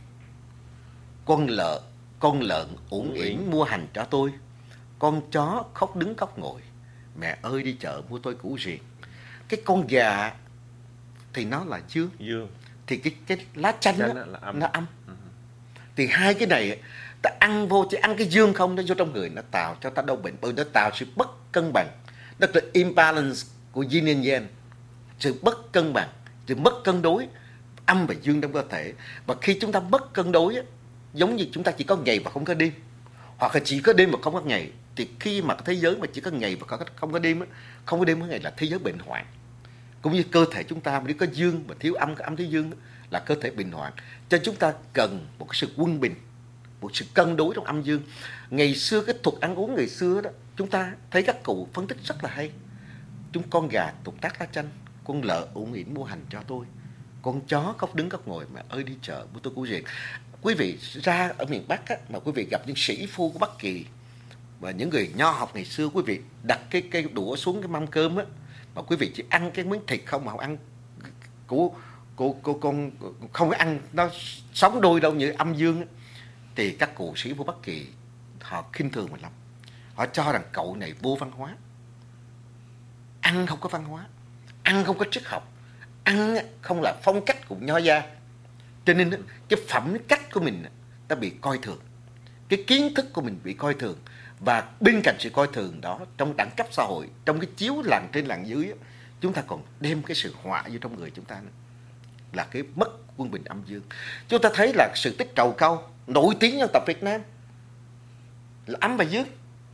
con lợn uổng ỉn mua hành cho tôi, con chó khóc đứng khóc ngồi, mẹ ơi đi chợ mua tôi củ riềng. Cái con gà thì nó là dương, thì cái lá chanh nó âm. Thì hai cái này ta ăn vô, chỉ ăn cái dương không, nó vô trong người nó tạo cho ta đau bệnh, bởi nó tạo sự bất cân bằng. Đó là imbalance của yin and yang, sự bất cân bằng, sự mất cân đối âm và dương trong cơ thể. Và khi chúng ta mất cân đối giống như chúng ta chỉ có ngày và không có đêm, hoặc là chỉ có đêm và không có ngày, thì khi mà thế giới mà chỉ có ngày và không có đêm, không có đêm có ngày là thế giới bệnh hoạn. Cũng như cơ thể chúng ta mà nếu có dương mà thiếu âm, có âm thiếu dương là cơ thể bệnh hoạn. Cho chúng ta cần một cái sự quân bình, một sự cân đối trong âm dương. Ngày xưa cái thuật ăn uống ngày xưa đó, chúng ta thấy các cụ phân tích rất là hay. Con gà tục tác lá chanh, con lợn uổng ỉn mua hành cho tôi, con chó khóc đứng khóc ngồi, mẹ ơi đi chợ mua tôi củ riềng. Quý vị ra ở miền Bắc mà quý vị gặp những sĩ phu của Bắc Kỳ và những người nho học ngày xưa, quý vị đặt cái đũa xuống cái mâm cơm mà quý vị chỉ ăn cái miếng thịt không, mà không ăn con không có ăn nó sống đôi đâu như âm dương thì các cụ sĩ phu Bắc Kỳ họ khinh thường mình lắm. Họ cho rằng cậu này vô văn hóa, ăn không có văn hóa, ăn không có triết học, ăn không là phong cách của nho gia. Cho nên cái phẩm cách của mình ta bị coi thường, cái kiến thức của mình bị coi thường. Và bên cạnh sự coi thường đó, trong đẳng cấp xã hội, trong cái chiếu làng trên làng dưới, chúng ta còn đem cái sự họa vô trong người chúng ta nữa, là cái mất quân bình âm dương. Chúng ta thấy là sự tích trầu cau nổi tiếng dân tộc Việt Nam là âm và dương.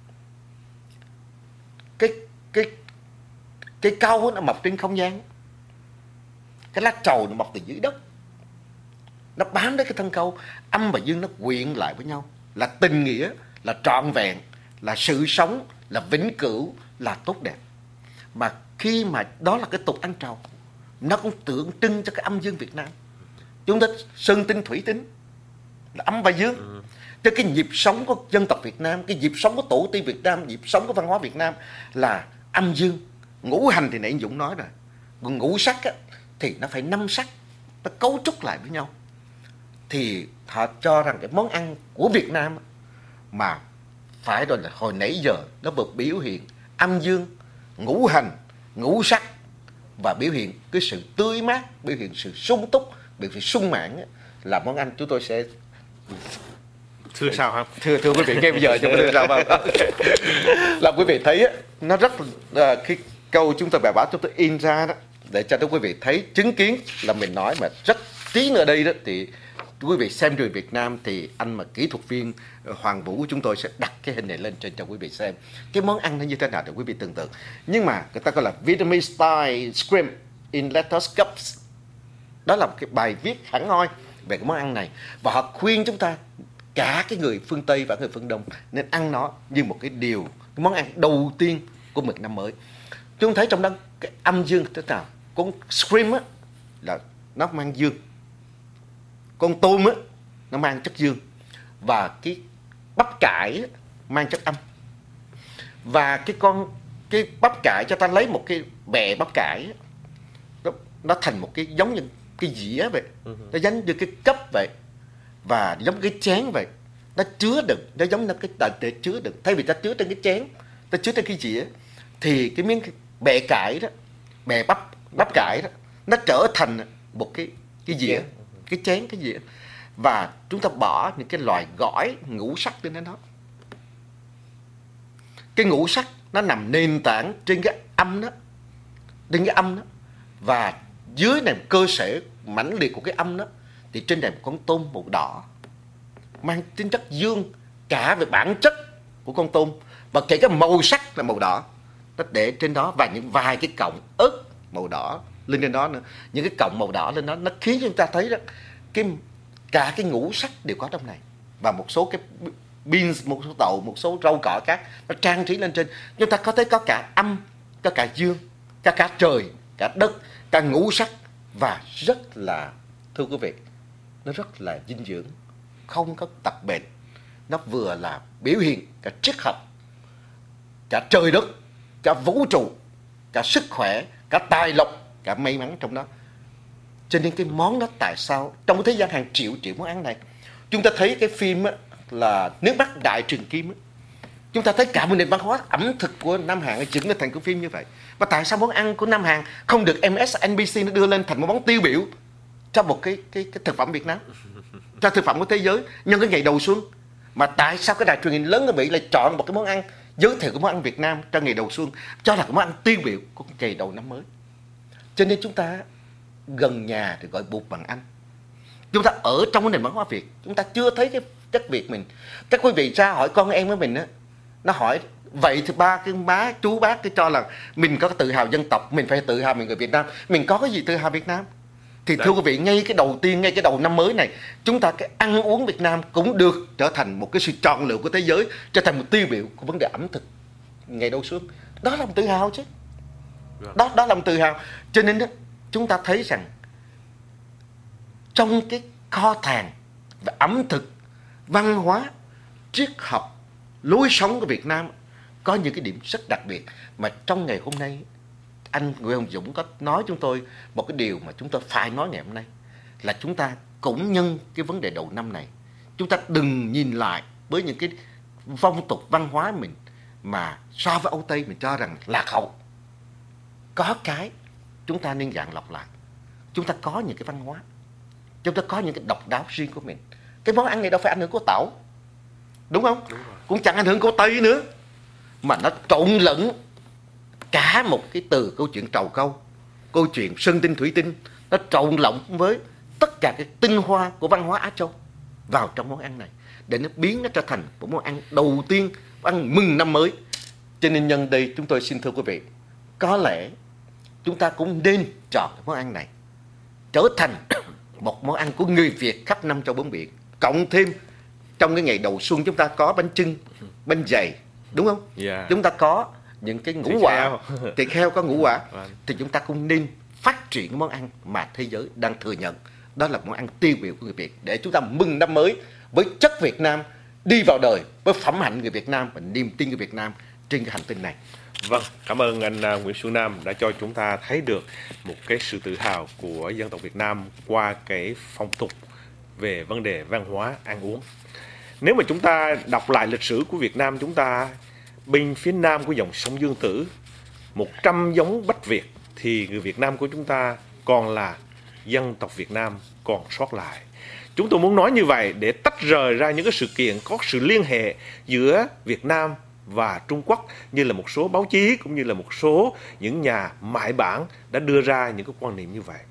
Cái cau nó mọc trên không gian, cái lá trầu nó mọc từ dưới đất, nó bám đến cái thân cau. Âm và dương nó quyện lại với nhau, là tình nghĩa, là trọn vẹn, là sự sống, là vĩnh cửu, là tốt đẹp. Mà khi mà đó là cái tục ăn trầu, nó cũng tượng trưng cho cái âm dương Việt Nam. Chúng ta sơn tinh thủy tinh là âm và dương. Cho cái nhịp sống của dân tộc Việt Nam, cái nhịp sống của tổ tiên Việt Nam, nhịp sống của văn hóa Việt Nam là âm dương. Ngũ hành thì nãy anh Dũng nói rồi, còn ngũ sắc thì nó phải 5 sắc, nó cấu trúc lại với nhau. Thì họ cho rằng cái món ăn của Việt Nam mà phải rồi là hồi nãy giờ nó vừa biểu hiện âm dương, ngũ hành, ngũ sắc, và biểu hiện cái sự tươi mát, biểu hiện sự sung túc, biểu hiện sự sung mãn, là món ăn chúng tôi sẽ thưa sao không? Thưa quý vị, ngay bây giờ chúng tôi sao không? Là quý vị thấy nó rất khi câu chúng tôi bài báo chúng tôi in ra đó, để cho quý vị thấy chứng kiến là mình nói mà rất tí nữa đây đó thì quý vị xem truyền Việt Nam thì anh mà kỹ thuật viên Hoàng Vũ của chúng tôi sẽ đặt cái hình này lên trên cho quý vị xem cái món ăn nó như thế nào để quý vị tưởng tượng. Nhưng mà người ta gọi là Vietnamese style shrimp in lettuce cups. Đó là một cái bài viết hẳn hoi về cái món ăn này, và họ khuyên chúng ta, cả cái người phương Tây và người phương Đông, nên ăn nó như một cái món ăn đầu tiên của một năm mới. Chúng thấy trong đó cái âm dương thế nào. Con shrimp á là nó mang dương, con tôm á nó mang chất dương, và cái bắp cải mang chất âm. Và cái bắp cải, cho ta lấy một cái bẹ bắp cải, nó thành một cái giống như cái dĩa vậy, nó giống như cái cốc vậy, và giống cái chén vậy. Nó chứa đựng, nó giống như cái để chứa đựng. Thay vì ta chứa trên cái chén, ta chứa trên cái dĩa, thì cái miếng bẹ cải đó, bẹ bắp cải đó, nó trở thành một cái dĩa, cái chén, cái dĩa. Và chúng ta bỏ những cái loại gỏi ngũ sắc lên đó. Cái ngũ sắc nó nằm nền tảng trên cái âm đó, và dưới này cơ sở mãnh liệt của cái âm đó, thì trên này một con tôm màu đỏ mang tính chất dương cả về bản chất của con tôm, và kể cả màu sắc là màu đỏ, nó để trên đó, và những vài cái cọng ớt màu đỏ lên trên đó nữa. Những cái cọng màu đỏ lên đó, nó khiến chúng ta thấy đó cả cái ngũ sắc đều có trong này, và một số cái beans, một số đậu, một số rau cỏ khác nó trang trí lên trên. Chúng ta có thấy có cả âm, có cả dương, có cả trời, cả đất, cả ngũ sắc, và rất là, thưa quý vị, nó rất là dinh dưỡng, không có tập bệnh. Nó vừa là biểu hiện cả triết học, cả trời đất, cả vũ trụ, cả sức khỏe, cả tài lộc, cả may mắn trong đó. Cho nên cái món đó, tại sao trong cái thế gian hàng triệu món ăn này, chúng ta thấy cái phim á, là Nước Mắt Đại Trường Kim á, chúng ta thấy cả một nền văn hóa ẩm thực của Nam Hàn dựng lên thành cái phim như vậy. Và tại sao món ăn của Nam Hàn không được MSNBC nó đưa lên thành một món tiêu biểu cho một cái thực phẩm Việt Nam, cho thực phẩm của thế giới nhân cái ngày đầu xuân? Mà tại sao cái đài truyền hình lớn ở Mỹ lại chọn một cái món ăn, giới thiệu cái món ăn Việt Nam cho ngày đầu xuân, cho là cái món ăn tiêu biểu của ngày đầu năm mới? Cho nên chúng ta gần nhà thì gọi bụt bằng anh. Chúng ta ở trong cái nền văn hóa Việt, chúng ta chưa thấy cái chất Việt mình. Các quý vị ra hỏi con em của mình á, nó hỏi vậy thì ba cái má chú bác cái cho là mình có tự hào dân tộc, mình phải tự hào mình người Việt Nam. Mình có cái gì tự hào Việt Nam? Thì thưa quý vị, ngay cái đầu tiên, ngay cái đầu năm mới này, chúng ta cái ăn uống Việt Nam cũng được trở thành một cái sự chọn lựa của thế giới, trở thành một tiêu biểu của vấn đề ẩm thực ngày đầu xuân. Đó là một tự hào chứ. Đó là một tự hào. Cho nên đó, chúng ta thấy rằng trong cái kho tàng về ẩm thực, văn hóa, triết học, lối sống của Việt Nam có những cái điểm rất đặc biệt, mà trong ngày hôm nay anh Nguyễn Hồng Dũng có nói chúng tôi một cái điều mà chúng tôi phải nói ngày hôm nay, là chúng ta cũng nhân cái vấn đề đầu năm này, chúng ta đừng nhìn lại với những cái phong tục văn hóa mình mà so với Âu Tây mình cho rằng lạc hậu. Có cái chúng ta nên gạn lọc lại. Chúng ta có những cái văn hóa, chúng ta có những cái độc đáo riêng của mình. Cái món ăn này đâu phải ảnh hưởng của Tàu, đúng không? Đúng rồi. Cũng chẳng ảnh hưởng của Tây nữa, mà nó trộn lẫn cả một cái từ câu chuyện trầu câu, câu chuyện sơn tinh thủy tinh, nó trộn lẫn với tất cả cái tinh hoa của văn hóa Á Châu vào trong món ăn này, để nó biến nó trở thành một món ăn đầu tiên, món ăn mừng năm mới. Cho nên nhân đây chúng tôi xin thưa quý vị, có lẽ chúng ta cũng nên chọn món ăn này trở thành một món ăn của người Việt khắp năm châu bốn biển. Cộng thêm trong cái ngày đầu xuân chúng ta có bánh chưng, bánh dày, đúng không? Yeah. Chúng ta có những cái ngũ quả, thịt heo có ngũ quả, thì chúng ta cũng nên phát triển món ăn mà thế giới đang thừa nhận. Đó là món ăn tiêu biểu của người Việt, để chúng ta mừng năm mới với chất Việt Nam đi vào đời, với phẩm hạnh người Việt Nam và niềm tin người Việt Nam trên cái hành tinh này. Vâng, cảm ơn anh Nguyễn Xuân Nam đã cho chúng ta thấy được một cái sự tự hào của dân tộc Việt Nam qua cái phong tục về vấn đề văn hóa ăn uống. Nếu mà chúng ta đọc lại lịch sử của Việt Nam chúng ta, bên phía nam của dòng sông Dương Tử, 100 giống Bách Việt, thì người Việt Nam của chúng ta còn là dân tộc Việt Nam còn sót lại. Chúng tôi muốn nói như vậy để tách rời ra những cái sự kiện có sự liên hệ giữa Việt Nam và Trung Quốc, như là một số báo chí cũng như là một số những nhà mại bản đã đưa ra những cái quan niệm như vậy.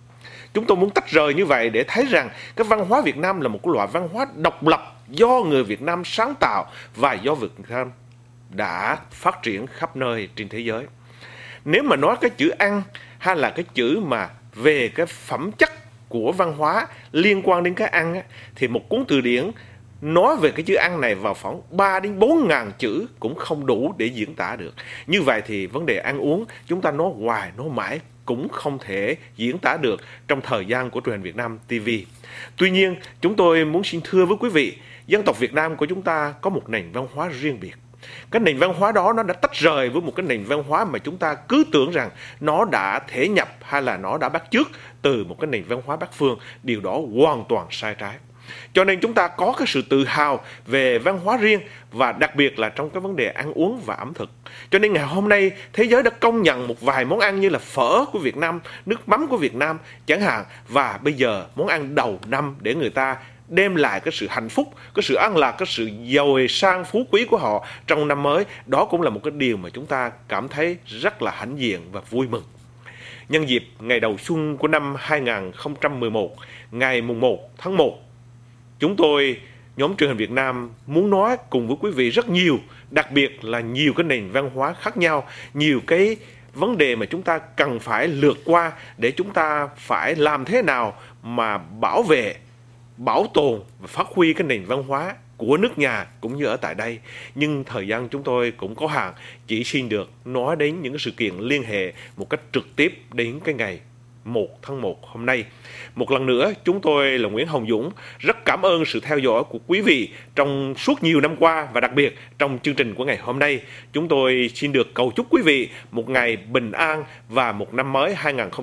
chúng tôi muốn tách rời như vậy để thấy rằng cái văn hóa Việt Nam là một loại văn hóa độc lập do người Việt Nam sáng tạo và do Việt Nam đã phát triển khắp nơi trên thế giới. Nếu mà nói cái chữ ăn hay là cái chữ mà về cái phẩm chất của văn hóa liên quan đến cái ăn á, thì một cuốn từ điển nói về cái chữ ăn này vào khoảng 3 đến 4 ngàn chữ cũng không đủ để diễn tả được. Như vậy thì vấn đề ăn uống chúng ta nói hoài nói mãi cũng không thể diễn tả được trong thời gian của truyền hình Việt Nam TV. Tuy nhiên, chúng tôi muốn xin thưa với quý vị, dân tộc Việt Nam của chúng ta có một nền văn hóa riêng biệt. Cái nền văn hóa đó nó đã tách rời với một cái nền văn hóa mà chúng ta cứ tưởng rằng nó đã thể nhập hay là nó đã bắt chước từ một cái nền văn hóa Bắc phương. Điều đó hoàn toàn sai trái. Cho nên chúng ta có cái sự tự hào về văn hóa riêng và đặc biệt là trong cái vấn đề ăn uống và ẩm thực. Cho nên ngày hôm nay thế giới đã công nhận một vài món ăn như là phở của Việt Nam, nước mắm của Việt Nam chẳng hạn. Và bây giờ món ăn đầu năm để người ta đem lại cái sự hạnh phúc, cái sự an lạc, cái sự giàu sang phú quý của họ trong năm mới. Đó cũng là một cái điều mà chúng ta cảm thấy rất là hãnh diện và vui mừng. Nhân dịp ngày đầu xuân của năm 2011, ngày mùng 1 tháng 1, chúng tôi, nhóm truyền hình Việt Nam muốn nói cùng với quý vị rất nhiều, đặc biệt là nhiều cái nền văn hóa khác nhau, nhiều cái vấn đề mà chúng ta cần phải lượt qua để chúng ta phải làm thế nào mà bảo vệ, bảo tồn và phát huy cái nền văn hóa của nước nhà cũng như ở tại đây. Nhưng thời gian chúng tôi cũng có hạn, chỉ xin được nói đến những sự kiện liên hệ một cách trực tiếp đến cái ngày 1 tháng 1 hôm nay. Một lần nữa, chúng tôi là Nguyễn Hồng Dũng rất cảm ơn sự theo dõi của quý vị trong suốt nhiều năm qua và đặc biệt trong chương trình của ngày hôm nay. Chúng tôi xin được cầu chúc quý vị một ngày bình an và một năm mới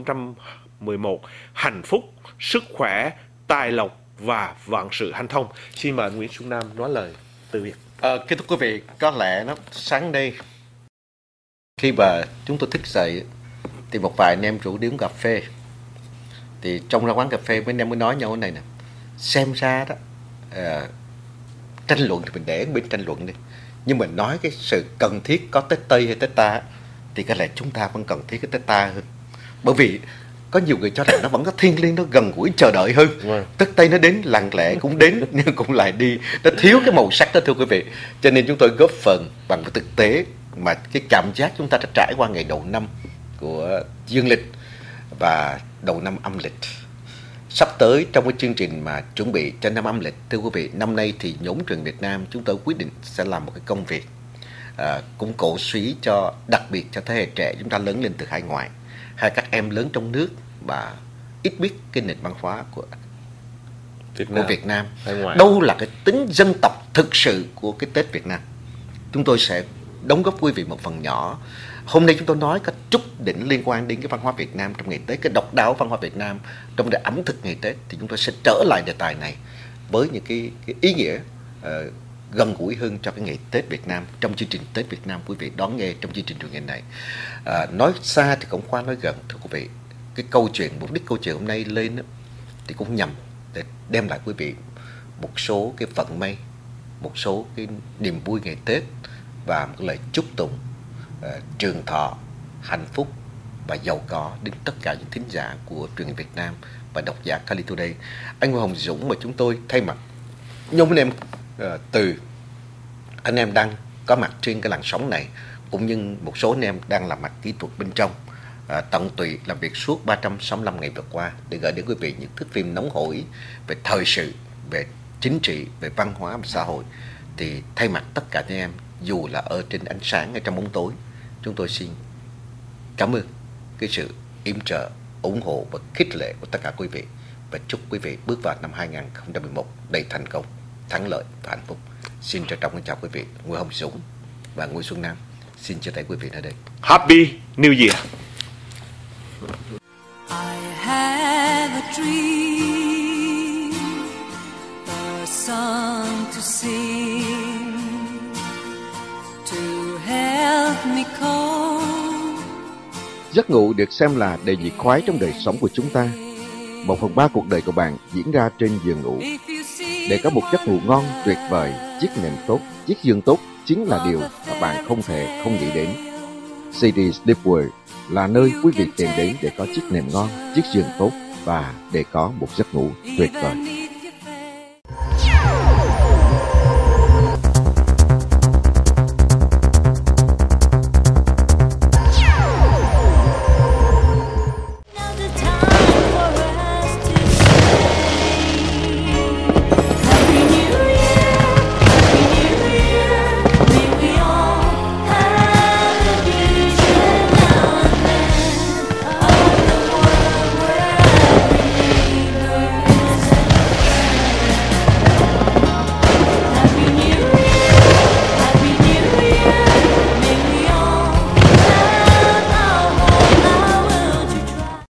2011 hạnh phúc, sức khỏe, tài lộc và vạn sự hanh thông. Xin mời Nguyễn Xuân Nam nói lời từ biệt. Kính thưa quý vị, có lẽ sáng nay khi mà chúng tôi thức dậy thì một vài anh em rủ đi uống cà phê. Thì trong ra quán cà phê mấy anh em mới nói nhau cái này nè, xem ra đó tranh luận thì mình để bên tranh luận đi, nhưng mình nói cái sự cần thiết có Tết Tây hay Tết Ta thì có lẽ chúng ta vẫn cần thiết cái Tết Ta hơn. Bởi vì có nhiều người cho rằng nó vẫn có thiêng liêng, nó gần gũi chờ đợi hơn. Tết Tây nó đến lặng lẽ cũng đến nhưng cũng lại đi, nó thiếu cái màu sắc đó thưa quý vị. Cho nên chúng tôi góp phần bằng cái thực tế mà cái cảm giác chúng ta đã trải qua ngày đầu năm của dương lịch và đầu năm âm lịch. Sắp tới trong cái chương trình mà chuẩn bị cho năm âm lịch, thưa quý vị, năm nay thì nhóm truyền Việt Nam chúng tôi quyết định sẽ làm một cái công việc cũng cổ suý cho, đặc biệt cho thế hệ trẻ chúng ta lớn lên từ hải ngoại, hay các em lớn trong nước mà ít biết cái nền văn hóa của Việt Nam. Đâu là cái tính dân tộc thực sự của cái Tết Việt Nam. Chúng tôi sẽ đóng góp quý vị một phần nhỏ. Hôm nay chúng tôi nói có chút đỉnh liên quan đến cái văn hóa Việt Nam trong ngày Tết, cái độc đáo văn hóa Việt Nam trong cái ẩm thực ngày Tết, thì chúng tôi sẽ trở lại đề tài này với những cái ý nghĩa gần gũi hơn cho cái ngày Tết Việt Nam trong chương trình Tết Việt Nam quý vị đón nghe trong chương trình truyền hình này. Nói xa thì cũng qua nói gần, thưa quý vị, cái câu chuyện, mục đích câu chuyện hôm nay lên đó, thì cũng nhằm để đem lại quý vị một số cái vận may, một số cái niềm vui ngày Tết và một lời chúc tụng trường thọ, hạnh phúc và giàu có đến tất cả những thính giả của truyền hình Việt Nam và độc giả Cali Today. Anh Nguyễn Hồng Dũng và chúng tôi thay mặt nhóm anh em từ anh em đang có mặt trên cái làn sóng này, cũng như một số anh em đang làm mặt kỹ thuật bên trong, tận tụy làm việc suốt 365 ngày vừa qua để gửi đến quý vị những thước phim nóng hổi về thời sự, về chính trị, về văn hóa và xã hội. Thì thay mặt tất cả anh em, dù là ở trên ánh sáng hay trong bóng tối, chúng tôi xin cảm ơn cái sự yểm trợ, ủng hộ và khích lệ của tất cả quý vị, và chúc quý vị bước vào năm 2011 đầy thành công, thắng lợi và hạnh phúc. Xin trân trọng chào quý vị. Nguyễn Hồng Dũng và Nguyễn Xuân Nam xin chia tay quý vị nơi đây. Happy New Year. I have a dream, a song to sing, to help me cope. Giấc ngủ được xem là đầy nhiệt khoái trong đời sống của chúng ta. 1/3 cuộc đời của bạn diễn ra trên giường ngủ. Để có một giấc ngủ ngon, tuyệt vời, chiếc nệm tốt, chiếc giường tốt chính là điều mà bạn không thể không nghĩ đến. City Sleepwear là nơi quý vị tìm đến để có chiếc nệm ngon, chiếc giường tốt và để có một giấc ngủ tuyệt vời.